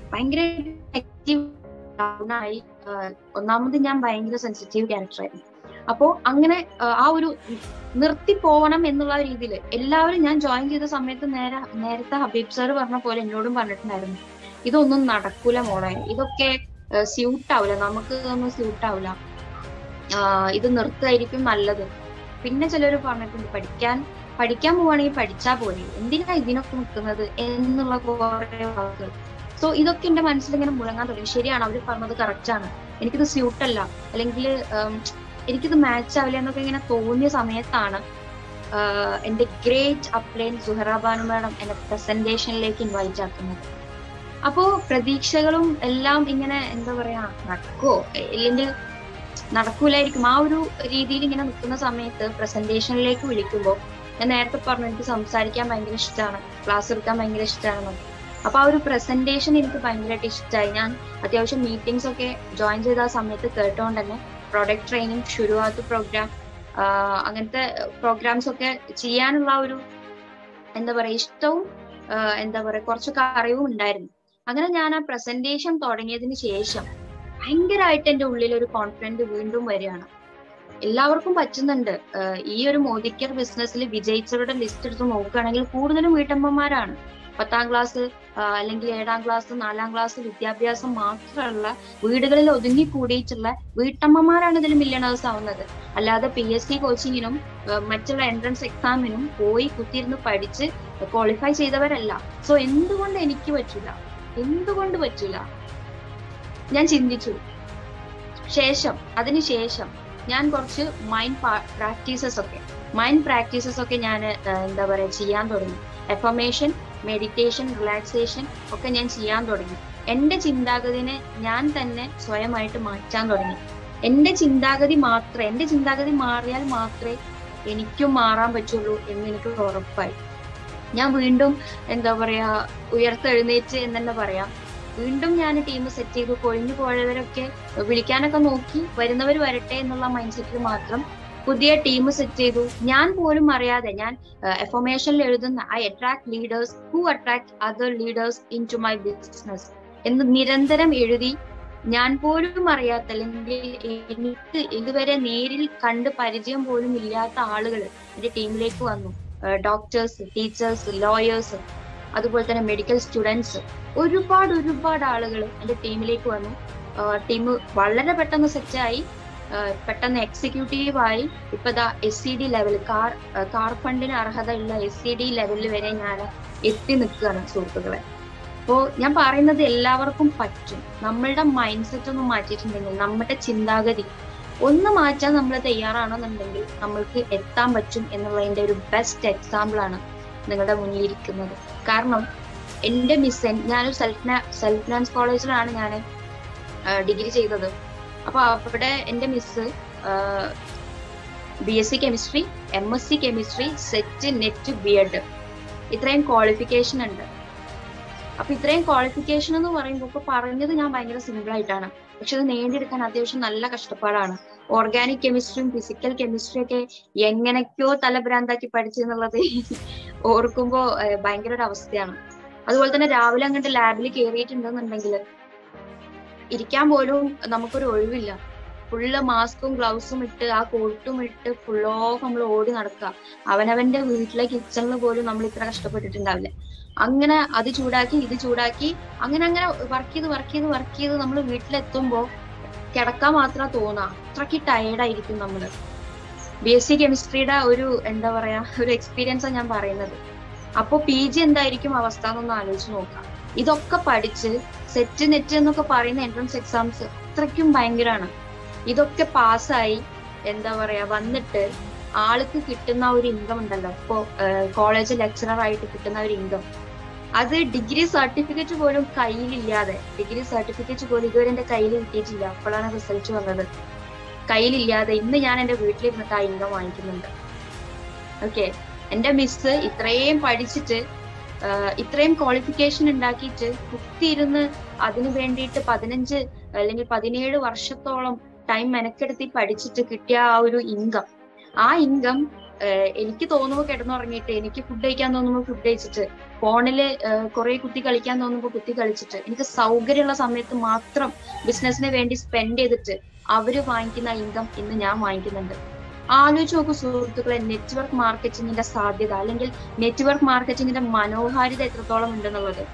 ഭയങ്കര ഡൗൺ ആയി. ഒന്നാമത് ഞാൻ ഭയങ്കര സെൻസിറ്റീവ് ക്യാരക്ടറായിരുന്നു. അപ്പോ അങ്ങനെ ആ ഒരു നിർത്തി പോവണം എന്നുള്ള രീതിയിൽ എല്ലാവരും, ഞാൻ ജോയിൻ ചെയ്ത സമയത്ത് നേരത്തെ ഹബീബ് സാർ പറഞ്ഞ പോലെ എന്നോടും പറഞ്ഞിട്ടുണ്ടായിരുന്നു, ഇതൊന്നും നടക്കൂല മോളെ, ഇതൊക്കെ സ്യൂട്ട് ആവില്ല, നമുക്ക് ഇതൊന്നും സ്യൂട്ട് ആവില്ല, ഇത് നിർത്തായിരിക്കും നല്ലത്. പിന്നെ ചിലർ പറഞ്ഞിട്ടുണ്ട്, പഠിക്കാൻ പോവാണെങ്കിൽ പഠിച്ചാ പോലെ, എന്തിനാ ഇതിനൊക്കെ നിൽക്കുന്നത് എന്നുള്ള കുറെ വാക്കുകൾ. സോ ഇതൊക്കെ എന്റെ മനസ്സിൽ ഇങ്ങനെ മുഴങ്ങാൻ തുടങ്ങി. ശരിയാണ്, അവർ പറഞ്ഞത് കറക്റ്റ് ആണ്, എനിക്കിത് സ്യൂട്ടല്ല, അല്ലെങ്കിൽ എനിക്കിത് മാച്ച് ആവില്ല എന്നൊക്കെ ഇങ്ങനെ തോന്നിയ സമയത്താണ് എന്റെ great upline Suhara Banu madam എന്നെ പ്രസന്റേഷനിലേക്ക് ഇൻവൈറ്റ് ആക്കുന്നത്. അപ്പോ പ്രതീക്ഷകളും എല്ലാം ഇങ്ങനെ എന്താ പറയാ, നടക്കുവോ ഇല്ലെങ്കിൽ നടക്കൂലായിരിക്കും, ആ ഒരു രീതിയിൽ ഇങ്ങനെ നിൽക്കുന്ന സമയത്ത് പ്രസന്റേഷനിലേക്ക് വിളിക്കുമ്പോൾ, ഞാൻ നേരത്തെ പറഞ്ഞു എനിക്ക് സംസാരിക്കാൻ ഭയങ്കര ഇഷ്ടമാണ്, ക്ലാസ് എടുക്കാൻ ഭയങ്കര ഇഷ്ടമാണ്. അപ്പൊ ആ ഒരു പ്രസന്റേഷൻ എനിക്ക് ഭയങ്കരമായിട്ട് ഇഷ്ടമായി. ഞാൻ അത്യാവശ്യം മീറ്റിംഗ്സ് ഒക്കെ ജോയിൻ ചെയ്ത ആ സമയത്ത് കേട്ടോണ്ട് തന്നെ പ്രൊഡക്റ്റ് ട്രെയിനിങ്, ശുരുവാത്ത് പ്രോഗ്രാം, അങ്ങനത്തെ പ്രോഗ്രാംസ് ഒക്കെ ചെയ്യാനുള്ള ഒരു എന്താ പറയാ ഇഷ്ടവും എന്താ പറയാ കുറച്ചൊക്കെ അറിവും ഉണ്ടായിരുന്നു. അങ്ങനെ ഞാൻ ആ പ്രസന്റേഷൻ തുടങ്ങിയതിന് ശേഷം ഭയങ്കരമായിട്ട് എന്റെ ഉള്ളിൽ ഒരു കോൺഫിഡൻസ് വീണ്ടും വരികയാണ്. എല്ലാവർക്കും പറ്റുന്നുണ്ട്. ഈ ഒരു മോദിക്കർ ബിസിനസ്സിൽ വിജയിച്ചവരുടെ ലിസ്റ്റ് എടുത്ത് നോക്കുകയാണെങ്കിൽ കൂടുതലും വീട്ടമ്മമാരാണ്. 10ാം ക്ലാസ് അല്ലെങ്കിൽ 7ാം ക്ലാസ് 4ാം ക്ലാസ് വിദ്യാഭ്യാസം മാത്രമുള്ള വീടുകളിൽ ഒതുങ്ങി കൂടിയിട്ടുള്ള വീട്ടമ്മമാരാണ് ഇതിൽ മില്യണേഴ്സ് ആവുന്നത്. അല്ലാതെ PSC കോച്ചിങ്ങിനും മറ്റുള്ള എൻട്രൻസ് എക്സാമിനും പോയി കുത്തിയിരുന്ന് പഠിച്ച് ക്വാളിഫൈ ചെയ്തവരല്ല. സോ എന്തുകൊണ്ട് എനിക്ക് പറ്റില്ല, എന്തുകൊണ്ട് പറ്റില്ല ഞാൻ ചിന്തിച്ചു. അതിനുശേഷം ഞാൻ കുറച്ച് മൈൻഡ് പ്രാക്ടീസസ് ഒക്കെ ഞാൻ എന്താ പറയാ ചെയ്യാൻ തുടങ്ങി. എഫർമേഷൻ, മെഡിറ്റേഷൻ, റിലാക്സേഷൻ ഒക്കെ ഞാൻ ചെയ്യാൻ തുടങ്ങി. എന്റെ ചിന്താഗതിനെ ഞാൻ തന്നെ സ്വയമായിട്ട് മാറ്റാൻ തുടങ്ങി. എന്റെ ചിന്താഗതി മാറിയാൽ മാത്രമേ എനിക്കും മാറാൻ പറ്റുള്ളൂ എന്ന് എനിക്ക് ഉറപ്പായി. ഞാൻ വീണ്ടും എന്താ പറയാ ഉയർത്തെഴുന്നേറ്റ് എന്ന് തന്നെ പറയാം. വീണ്ടും ഞാൻ ടീം സെറ്റ് ചെയ്തു. കൊഴിഞ്ഞു പോയവരൊക്കെ വിളിക്കാനൊക്കെ നോക്കി, വരുന്നവർ വരട്ടെ എന്നുള്ള മൈൻഡ് സെറ്റിൽ മാത്രം പുതിയ ടീം സെറ്റ് ചെയ്തു. ഞാൻ പോലും അറിയാതെ ഞാൻ എഫർമേഷനിൽ എഴുതുന്ന I attract leaders who attract other leaders into my business എന്ന് നിരന്തരം എഴുതി. ഞാൻ പോലും അറിയാത്ത, അല്ലെങ്കിൽ എനിക്ക് ഇതുവരെ നേരിൽ കണ്ട് പരിചയം പോലും ഇല്ലാത്ത ആളുകൾ എന്റെ ടീമിലേക്ക് വന്നു. ഡോക്ടേഴ്സ്, ടീച്ചേഴ്സ്, ലോയേഴ്സ്, അതുപോലെ തന്നെ മെഡിക്കൽ സ്റ്റുഡൻസ്, ഒരുപാട് ആളുകൾ എന്റെ ടീമിലേക്ക് വന്നു. ടീം വളരെ പെട്ടെന്ന് സെറ്റായി, പെട്ടെന്ന് എക്സിക്യൂട്ടീവ് ആയി. ഇപ്പൊ SCD ലെവൽ, കാർ ഫണ്ടിന് അർഹതയുള്ള SCD ലെവലിൽ വരെ ഞാൻ എത്തി നിൽക്കുകയാണ് സുഹൃത്തുക്കളെ. അപ്പോ ഞാൻ പറയുന്നത് എല്ലാവർക്കും പറ്റും. നമ്മളുടെ മൈൻഡ് സെറ്റ് ഒന്ന് മാറ്റിയിട്ടുണ്ടെങ്കിൽ, നമ്മുടെ ചിന്താഗതി ഒന്ന് മാറ്റാൻ നമ്മൾ തയ്യാറാണെന്നുണ്ടെങ്കിൽ നമ്മൾക്ക് എത്താൻ പറ്റും എന്നുള്ളതിന്റെ ഒരു ബെസ്റ്റ് എക്സാമ്പിൾ ആണ് നിങ്ങളുടെ മുന്നിൽ ഇരിക്കുന്നത്. കാരണം എന്റെ ഞാനൊരു സെൽഫ് ഫിനാൻസ് കോളേജിലാണ് ഞാൻ ഡിഗ്രി ചെയ്തത്. അപ്പൊ അവിടെ എന്റെ miss BSc chemistry, MSc chemistry, set, net, BEd ഇത്രയും ക്വാളിഫിക്കേഷൻ ഉണ്ട്. അപ്പൊ ഇത്രയും ക്വാളിഫിക്കേഷൻ എന്ന് പറയുമ്പോൾ ഇപ്പൊ പറഞ്ഞത് ഞാൻ ഭയങ്കര സിമ്പിൾ ആയിട്ടാണ്, പക്ഷെ അത് നേടിയെടുക്കാൻ അത്യാവശ്യം നല്ല കഷ്ടപ്പാടാണ്. ഓർഗാനിക് കെമിസ്ട്രിയും ഫിസിക്കൽ കെമിസ്ട്രിയും ഒക്കെ എങ്ങനെയൊക്കെയോ തലഭ്രാന്താക്കി പഠിച്ചെന്നുള്ളത് ഓർക്കുമ്പോ ഭയങ്കര ഒരു അവസ്ഥയാണ്. അതുപോലെ തന്നെ രാവിലെ അങ്ങോട്ട് ലാബിൽ കയറിയിട്ടുണ്ടെന്നുണ്ടെങ്കിൽ ഇരിക്കാൻ പോലും നമുക്കൊരു ഒഴിവില്ല. ഫുള്ള് മാസ്കും ഗ്ലൗസും ഇട്ട്, ആ കോട്ടും ഇട്ട് ഫുള്ളോ നമ്മൾ ഓടി നടക്കുക. അവനവന്റെ വീട്ടിലെ കിച്ചണിൽ പോലും നമ്മൾ ഇത്ര കഷ്ടപ്പെട്ടിട്ടുണ്ടാവില്ല. അങ്ങനെ അത് ചൂടാക്കി ഇത് ചൂടാക്കി അങ്ങനെ വർക്ക് ചെയ്ത് നമ്മൾ വീട്ടിലെത്തുമ്പോ കിടക്കാൻ മാത്രം തോന്നാ, അത്രയ്ക്ക് ടയേർഡായിരിക്കും നമ്മള്. BSc കെമിസ്ട്രിയുടെ ഒരു എന്താ പറയാ ഒരു എക്സ്പീരിയൻസാണ് ഞാൻ പറയുന്നത്. അപ്പൊ PG എന്തായിരിക്കും അവസ്ഥ എന്നൊന്ന് ആലോചിച്ച് നോക്കാം. ഇതൊക്കെ പഠിച്ച് സെറ്റ്, നെറ്റ് എന്നൊക്കെ പറയുന്ന എൻട്രൻസ് എക്സാംസ് അത്രയ്ക്കും ഭയങ്കരമാണ്. ഇതൊക്കെ പാസ്സായി എന്താ പറയാ വന്നിട്ട് ആൾക്ക് കിട്ടുന്ന ഒരു ഇൻകം ഉണ്ടല്ലോ, ഇപ്പോ കോളേജ് ലെക്ചറർ ആയിട്ട് കിട്ടുന്ന ഒരു ഇൻകം, അത് ഡിഗ്രി സർട്ടിഫിക്കറ്റ് പോലും കയ്യിലില്ലാതെ, ഇതുവരെ എന്റെ കയ്യിൽ കിട്ടിയിട്ടില്ല. അപ്പോഴാണ് റിസൾട്ട് വന്നത്. കയ്യിലില്ലാതെ ഇന്ന് ഞാൻ എന്റെ വീട്ടിലിരുന്നിട്ട് ആ ഇൻകം വാങ്ങിക്കുന്നുണ്ട്. ഓക്കെ, എന്റെ മിസ് ഇത്രയും പഠിച്ചിട്ട് ഇത്രയും ക്വാളിഫിക്കേഷൻ ഉണ്ടാക്കിയിട്ട് കുത്തിയിരുന്ന് അതിനു വേണ്ടിയിട്ട് 15 അല്ലെങ്കിൽ 17 വർഷത്തോളം ടൈം മെനക്കെടുത്തി പഠിച്ചിട്ട് കിട്ടിയ ആ ഒരു ഇൻകം എനിക്ക് തോന്നുമ്പോൾ കിടന്നുറങ്ങിയിട്ട്, എനിക്ക് ഫുഡ് കഴിക്കാൻ തോന്നുമ്പോൾ ഫുഡ് കഴിച്ചിട്ട്, ഫോണില് കുറെ കുത്തി കളിക്കാൻ തോന്നുമ്പോൾ കുത്തി കളിച്ചിട്ട്, എനിക്ക് സൗകര്യമുള്ള സമയത്ത് മാത്രം ബിസിനസിന് വേണ്ടി സ്പെൻഡ് ചെയ്തിട്ട് അവര് വാങ്ങിക്കുന്ന ഇൻകം ഇന്ന് ഞാൻ വാങ്ങിക്കുന്നുണ്ട്. ആലോചിച്ച് നോക്കൂ സുഹൃത്തുക്കളെ, നെറ്റ്വർക്ക് മാർക്കറ്റിംഗിന്റെ സാധ്യത അല്ലെങ്കിൽ നെറ്റ്വർക്ക് മാർക്കറ്റിംഗിന്റെ മനോഹാരിത എത്രത്തോളം ഉണ്ടെന്നുള്ളത്.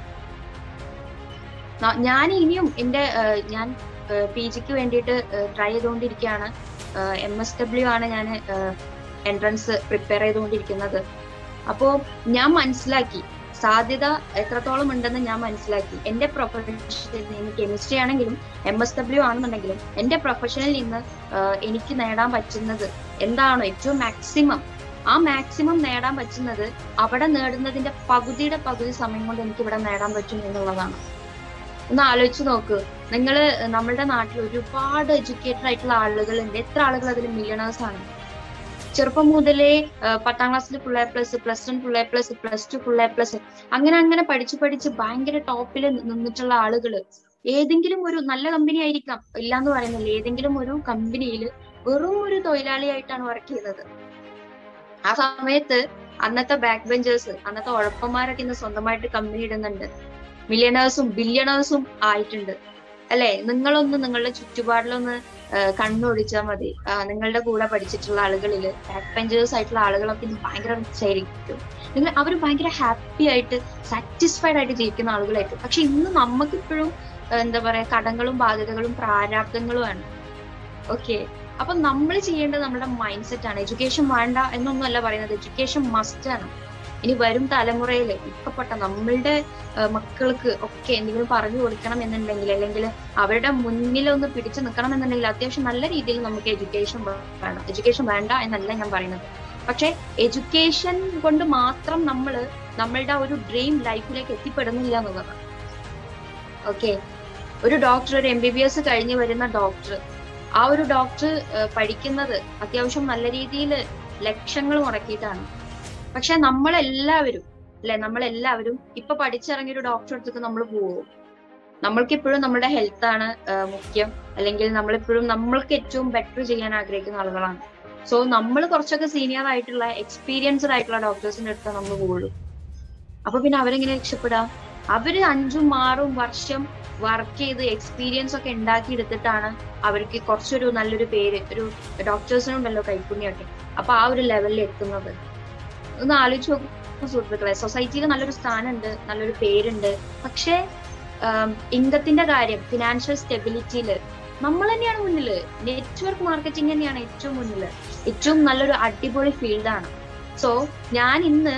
ഞാൻ ഇനിയും ഞാൻ PGക്ക് വേണ്ടിയിട്ട് ട്രൈ ചെയ്തുകൊണ്ടിരിക്കുകയാണ്. MSW ആണ് ഞാൻ എൻട്രൻസ് പ്രിപ്പയർ ചെയ്തുകൊണ്ടിരിക്കുന്നത്. അപ്പോ ഞാൻ മനസ്സിലാക്കി സാധ്യത എത്രത്തോളം ഉണ്ടെന്ന് ഞാൻ മനസ്സിലാക്കി. എന്റെ പ്രൊഫഷനിൽ കെമിസ്ട്രി ആണെങ്കിലും MSW ആണെന്നുണ്ടെങ്കിലും എന്റെ പ്രൊഫഷനിൽ നിന്ന് എനിക്ക് നേടാൻ പറ്റുന്നത് എന്താണോ ഏറ്റവും മാക്സിമം, ആ മാക്സിമം നേടാൻ പറ്റുന്നത് അവിടെ നേടുന്നതിന്റെ പകുതിയുടെ പകുതി സമയം കൊണ്ട് എനിക്ക് ഇവിടെ നേടാൻ പറ്റും എന്നുള്ളതാണ്. ഒന്ന് ആലോചിച്ച് നോക്ക്, നമ്മളുടെ നാട്ടിൽ ഒരുപാട് എഡ്യൂക്കേറ്റഡ് ആയിട്ടുള്ള ആളുകളുണ്ട്. എത്ര ആളുകൾ അതിൽ മില്യണേഴ്സ് ആണ്. ചെറുപ്പം മുതലേ 10ാം ക്ലാസ്സിൽ full A+, +1 full A+, +2 full A+, അങ്ങനെ പഠിച്ച് ഭയങ്കര ടോപ്പിൽ നിന്നിട്ടുള്ള ആളുകള് ഏതെങ്കിലും ഒരു നല്ല കമ്പനി ആയിരിക്കാം, ഇല്ലാന്ന് പറയുന്നില്ല, ഏതെങ്കിലും ഒരു കമ്പനിയിൽ വെറും ഒരു തൊഴിലാളിയായിട്ടാണ് വർക്ക് ചെയ്യുന്നത്. ആ സമയത്ത് അന്നത്തെ ബാക്ക് ബെഞ്ചേഴ്സ്, അന്നത്തെ ഉഴപ്പന്മാരൊക്കെ ഇന്ന് സ്വന്തമായിട്ട് കമ്പനി ഇടുന്നുണ്ട്, മില്യണേഴ്സും ബില്യണേഴ്സും ആയിട്ടുണ്ട് അല്ലെ? നിങ്ങളുടെ ചുറ്റുപാടിലൊന്ന് കണ്ണൊടിച്ചാൽ മതി. നിങ്ങളുടെ കൂടെ പഠിച്ചിട്ടുള്ള ആളുകളില് ബാക്ക് ബെഞ്ചേഴ്സ് ആയിട്ടുള്ള ആളുകളൊക്കെ ഇന്ന് ഭയങ്കര റിച്ച് ആയിരിക്കും. അവർ ഭയങ്കര ഹാപ്പി ആയിട്ട് സാറ്റിസ്ഫൈഡ് ആയിട്ട് ജീവിക്കുന്ന ആളുകളായിരിക്കും. പക്ഷെ ഇന്ന് നമുക്കിപ്പോഴും എന്താ പറയാ, കടങ്ങളും ബാധ്യതകളും പ്രാരാബ്ദങ്ങളുമാണ്. ഓക്കെ, അപ്പൊ നമ്മൾ ചെയ്യേണ്ടത് നമ്മുടെ മൈൻഡ് സെറ്റ് ആണ്. എഡ്യൂക്കേഷൻ വേണ്ട എന്നൊന്നുമല്ല പറയുന്നത്, എഡ്യൂക്കേഷൻ മസ്റ്റ് ആണ്. ഇനി വരും തലമുറയിൽ ഇഷ്ടപ്പെട്ട നമ്മളുടെ മക്കൾക്ക് ഒക്കെ എന്തെങ്കിലും പറഞ്ഞു കൊടുക്കണം എന്നുണ്ടെങ്കിൽ, അല്ലെങ്കിൽ അവരുടെ മുന്നിലൊന്ന് പിടിച്ചു നിൽക്കണം എന്നുണ്ടെങ്കിൽ അത്യാവശ്യം നല്ല രീതിയിൽ നമുക്ക് എഡ്യൂക്കേഷൻ വേണം. എഡ്യൂക്കേഷൻ വേണ്ട എന്നല്ല ഞാൻ പറയുന്നത്. പക്ഷെ എഡ്യൂക്കേഷൻ കൊണ്ട് മാത്രം നമ്മളുടെ ഒരു ഡ്രീം ലൈഫിലേക്ക് എത്തിപ്പെടുന്നില്ല എന്നുള്ളതാണ്. ഓക്കെ, ഒരു ഡോക്ടർ, ഒരു MBBS കഴിഞ്ഞ് വരുന്ന ഡോക്ടർ, ആ ഒരു ഡോക്ടർ പഠിക്കുന്നത് അത്യാവശ്യം നല്ല രീതിയിൽ ലക്ഷങ്ങൾ മുടക്കിയിട്ടാണ്. പക്ഷെ നമ്മളെല്ലാവരും ഇപ്പൊ പഠിച്ചിറങ്ങിയ ഒരു ഡോക്ടറെ അടുത്തേക്ക് നമ്മൾ പോവും. നമ്മൾക്കിപ്പോഴും നമ്മുടെ ഹെൽത്ത് ആണ് മുഖ്യം, അല്ലെങ്കിൽ നമ്മൾക്ക് ഏറ്റവും ബെറ്റർ ചെയ്യാൻ ആഗ്രഹിക്കുന്ന ആളുകളാണ്. സോ നമ്മൾ കുറച്ചൊക്കെ സീനിയർ ആയിട്ടുള്ള എക്സ്പീരിയൻസ്ഡ് ആയിട്ടുള്ള ഡോക്ടേഴ്സിന്റെ അടുത്ത് നമ്മൾ പോകുള്ളൂ. അപ്പൊ പിന്നെ അവരെങ്ങനെ രക്ഷപ്പെടാം? അവര് 5-6 വർഷം വർക്ക് ചെയ്ത് എക്സ്പീരിയൻസ് ഒക്കെ ഉണ്ടാക്കി എടുത്തിട്ടാണ് അവർക്ക് കുറച്ചൊരു നല്ലൊരു പേര്, ഒരു ഡോക്ടേഴ്സിനുണ്ടല്ലോ കൈപ്പുണ്യൊക്കെ, അപ്പൊ ആ ഒരു ലെവലിൽ എത്തുന്നത്. ഒന്ന് ആലോചിച്ച് നോക്കൂ സുഹൃത്തുക്കളെ, സൊസൈറ്റിയിൽ നല്ലൊരു സ്ഥാനമുണ്ട്, നല്ലൊരു പേരുണ്ട്, പക്ഷെ ഇൻകത്തിന്റെ കാര്യം, ഫിനാൻഷ്യൽ സ്റ്റെബിലിറ്റിയില് നമ്മൾ തന്നെയാണ് മുന്നില്. നെറ്റ്വർക്ക് മാർക്കറ്റിംഗ് തന്നെയാണ് ഏറ്റവും മുന്നില്. ഏറ്റവും നല്ലൊരു അടിപൊളി ഫീൽഡാണ്. സോ ഞാൻ ഇന്ന്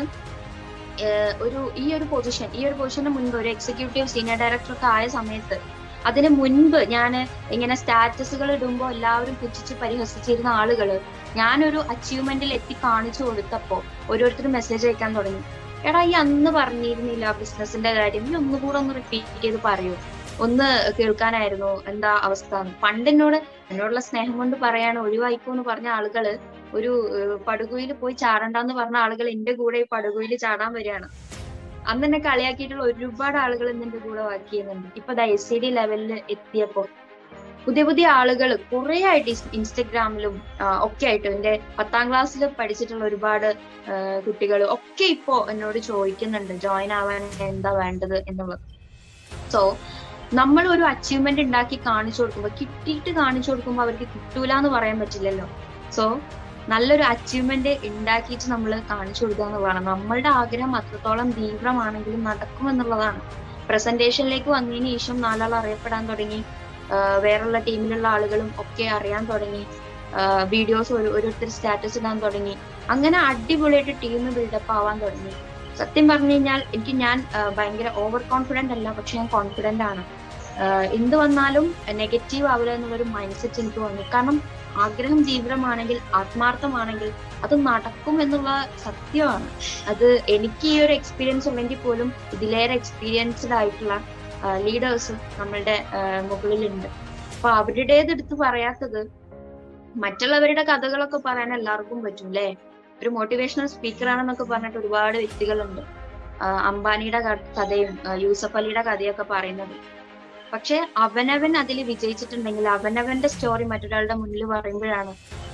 ഈ ഒരു പൊസിഷന് മുൻപ് ഒരു എക്സിക്യൂട്ടീവ് സീനിയർ ഡയറക്ടർ ഒക്കെ ആയ സമയത്ത്, അതിന് മുൻപ് ഞാൻ ഇങ്ങനെ സ്റ്റാറ്റസുകൾ ഇടുമ്പോൾ എല്ലാവരും പുച്ഛിച്ച് പരിഹസിച്ചിരുന്ന ആളുകള് ഞാനൊരു അച്ചീവ്മെന്റിൽ എത്തി കാണിച്ചു കൊടുത്തപ്പോ ഓരോരുത്തരും മെസ്സേജ് അയക്കാൻ തുടങ്ങി. എടാ, ഈ അന്ന് പറഞ്ഞിരുന്നില്ല ബിസിനസിന്റെ കാര്യം, ഈ ഒന്നുകൂടെ ഒന്ന് റിപ്പീറ്റ് ചെയ്ത് പറയൂ, ഒന്ന് കേൾക്കാനായിരുന്നു, എന്താ അവസ്ഥ? പണ്ട് എന്നോടുള്ള സ്നേഹം കൊണ്ട് പറയാണ്, ഒഴിവായിക്കോ എന്ന് പറഞ്ഞ ആളുകള്, ഒരു പടുകുയിൽ പോയി ചാടണ്ടെന്ന് പറഞ്ഞ ആളുകൾ എന്റെ കൂടെ ഈ പടുകുയിൽ ചാടാൻ വരികയാണ്. അന്ന് എന്നെ കളിയാക്കിയിട്ടുള്ള ഒരുപാട് ആളുകൾ ഇന്ന് എന്റെ കൂടെ വർക്ക് ചെയ്യുന്നുണ്ട്. ഇപ്പൊ SCD ലെവലിൽ എത്തിയപ്പോ പുതിയ ആളുകൾ കുറെ ആയിട്ട് ഇൻസ്റ്റഗ്രാമിലും ഒക്കെ ആയിട്ട്, എന്റെ 10ാം ക്ലാസ്സിൽ പഠിച്ചിട്ടുള്ള ഒരുപാട് കുട്ടികൾ ഒക്കെ ഇപ്പോ എന്നോട് ചോദിക്കുന്നുണ്ട് ജോയിൻ ആവാൻ എന്താ വേണ്ടത് എന്നുള്ളത്. സോ നമ്മൾ ഒരു അച്ചീവ്മെന്റ് ഉണ്ടാക്കി കാണിച്ചു കൊടുക്കുമ്പോൾ, കിട്ടിയിട്ട് കാണിച്ചു കൊടുക്കുമ്പോൾ അവർക്ക് കിട്ടൂല എന്ന് പറയാൻ പറ്റില്ലല്ലോ. സോ നല്ലൊരു അച്ചീവ്മെന്റ് ഉണ്ടാക്കിയിട്ട് നമ്മൾ കാണിച്ചു കൊടുക്കുക എന്നുള്ളതാണ്. നമ്മളുടെ ആഗ്രഹം അത്രത്തോളം തീവ്രമാണെങ്കിലും നടക്കുമെന്നുള്ളതാണ്. പ്രസന്റേഷനിലേക്ക് വന്നതിന് ശേഷം 4 ആൾ അറിയപ്പെടാൻ തുടങ്ങി, വേറുള്ള ടീമിലുള്ള ആളുകളും ഒക്കെ അറിയാൻ തുടങ്ങി, വീഡിയോസ് ഓരോരുത്തർ സ്റ്റാറ്റസ് ഇടാൻ തുടങ്ങി, അങ്ങനെ അടിപൊളിയായിട്ട് ടീം ബിൽഡപ്പ് ആവാൻ തുടങ്ങി. സത്യം പറഞ്ഞു കഴിഞ്ഞാൽ ഞാൻ ഭയങ്കര ഓവർ കോൺഫിഡന്റ് അല്ല, പക്ഷെ ഞാൻ കോൺഫിഡന്റ് ആണ്. എന്ത് വന്നാലും നെഗറ്റീവ് ആവില്ല എന്നുള്ളൊരു മൈൻഡ് സെറ്റ് എനിക്ക് വന്നു. കാരണം ആഗ്രഹം തീവ്രമാണെങ്കിൽ, ആത്മാർത്ഥമാണെങ്കിൽ അത് നടക്കും എന്നുള്ള സത്യമാണ്. അത് എനിക്ക് ഈ ഒരു എക്സ്പീരിയൻസ് ഉണ്ടെങ്കിൽ പോലും ഇതിലേറെ എക്സ്പീരിയൻസ്ഡ് ആയിട്ടുള്ള ലീഡേഴ്സ് നമ്മളുടെ മുകളിലുണ്ട്. അപ്പൊ അവരുടേത് എടുത്ത് പറയാത്തത്, മറ്റുള്ളവരുടെ കഥകളൊക്കെ പറയാൻ എല്ലാവർക്കും പറ്റും അല്ലേ? ഒരു മോട്ടിവേഷണൽ സ്പീക്കർ ആണെന്നൊക്കെ പറഞ്ഞിട്ട് ഒരുപാട് വ്യക്തികളുണ്ട്. അംബാനിയുടെ കഥയും യൂസഫ് അലിയുടെ കഥയൊക്കെ പറയുന്നത്. പക്ഷെ അവനവൻ അതിൽ വിജയിച്ചിട്ടുണ്ടെങ്കിൽ അവനവന്റെ സ്റ്റോറി മറ്റൊരാളുടെ മുന്നിൽ പറയുമ്പോഴാണ്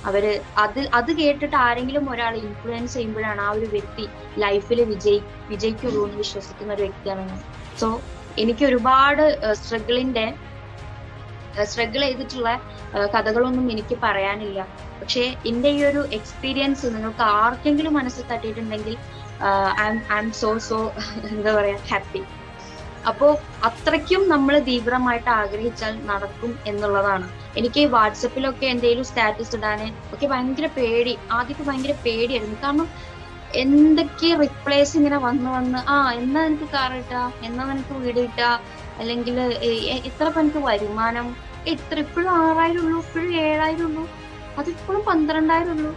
അത് കേട്ടിട്ട് ആരെങ്കിലും ഒരാൾ ഇൻഫ്ലുവൻസ് ചെയ്യുമ്പോഴാണ് ആ ഒരു വ്യക്തി ലൈഫിൽ വിജയിക്കുള്ളൂ എന്ന് വിശ്വസിക്കുന്ന ഒരു വ്യക്തിയാണ് ഞാൻ. സോ എനിക്ക് ഒരുപാട് സ്ട്രഗിൾ ചെയ്തിട്ടുള്ള കഥകളൊന്നും എനിക്ക് പറയാനില്ല. പക്ഷെ എന്റെ ഈ ഒരു എക്സ്പീരിയൻസ് നിങ്ങൾക്ക് ആർക്കെങ്കിലും മനസ്സിൽ തട്ടിയിട്ടുണ്ടെങ്കിൽ ഐ എം സോ എന്താ പറയാ ഹാപ്പി. അപ്പോ അത്രയ്ക്കും നമ്മൾ തീവ്രമായിട്ട് ആഗ്രഹിച്ചാൽ നടക്കും എന്നുള്ളതാണ്. എനിക്ക് വാട്സപ്പിലൊക്കെ എന്തെങ്കിലും സ്റ്റാറ്റസ് ഇടാന് ഒക്കെ ഭയങ്കര പേടി, ആദ്യമൊക്കെ ഭയങ്കര പേടിയായിരുന്നു. കാരണം എന്തൊക്കെ റിപ്ലൈസ് ഇങ്ങനെ വന്ന് എന്നാ എനിക്ക് കാർ കിട്ടാ, എന്നാ നിനക്ക് വീട് കിട്ടാ, അല്ലെങ്കിൽ എത്ര എനിക്ക് വരുമാനം, ഇപ്പോഴും 6,000 ഉള്ളൂ, ഇപ്പോഴും 7,000 ഉള്ളൂ, അതിപ്പോഴും 12,000 ഉള്ളൂ.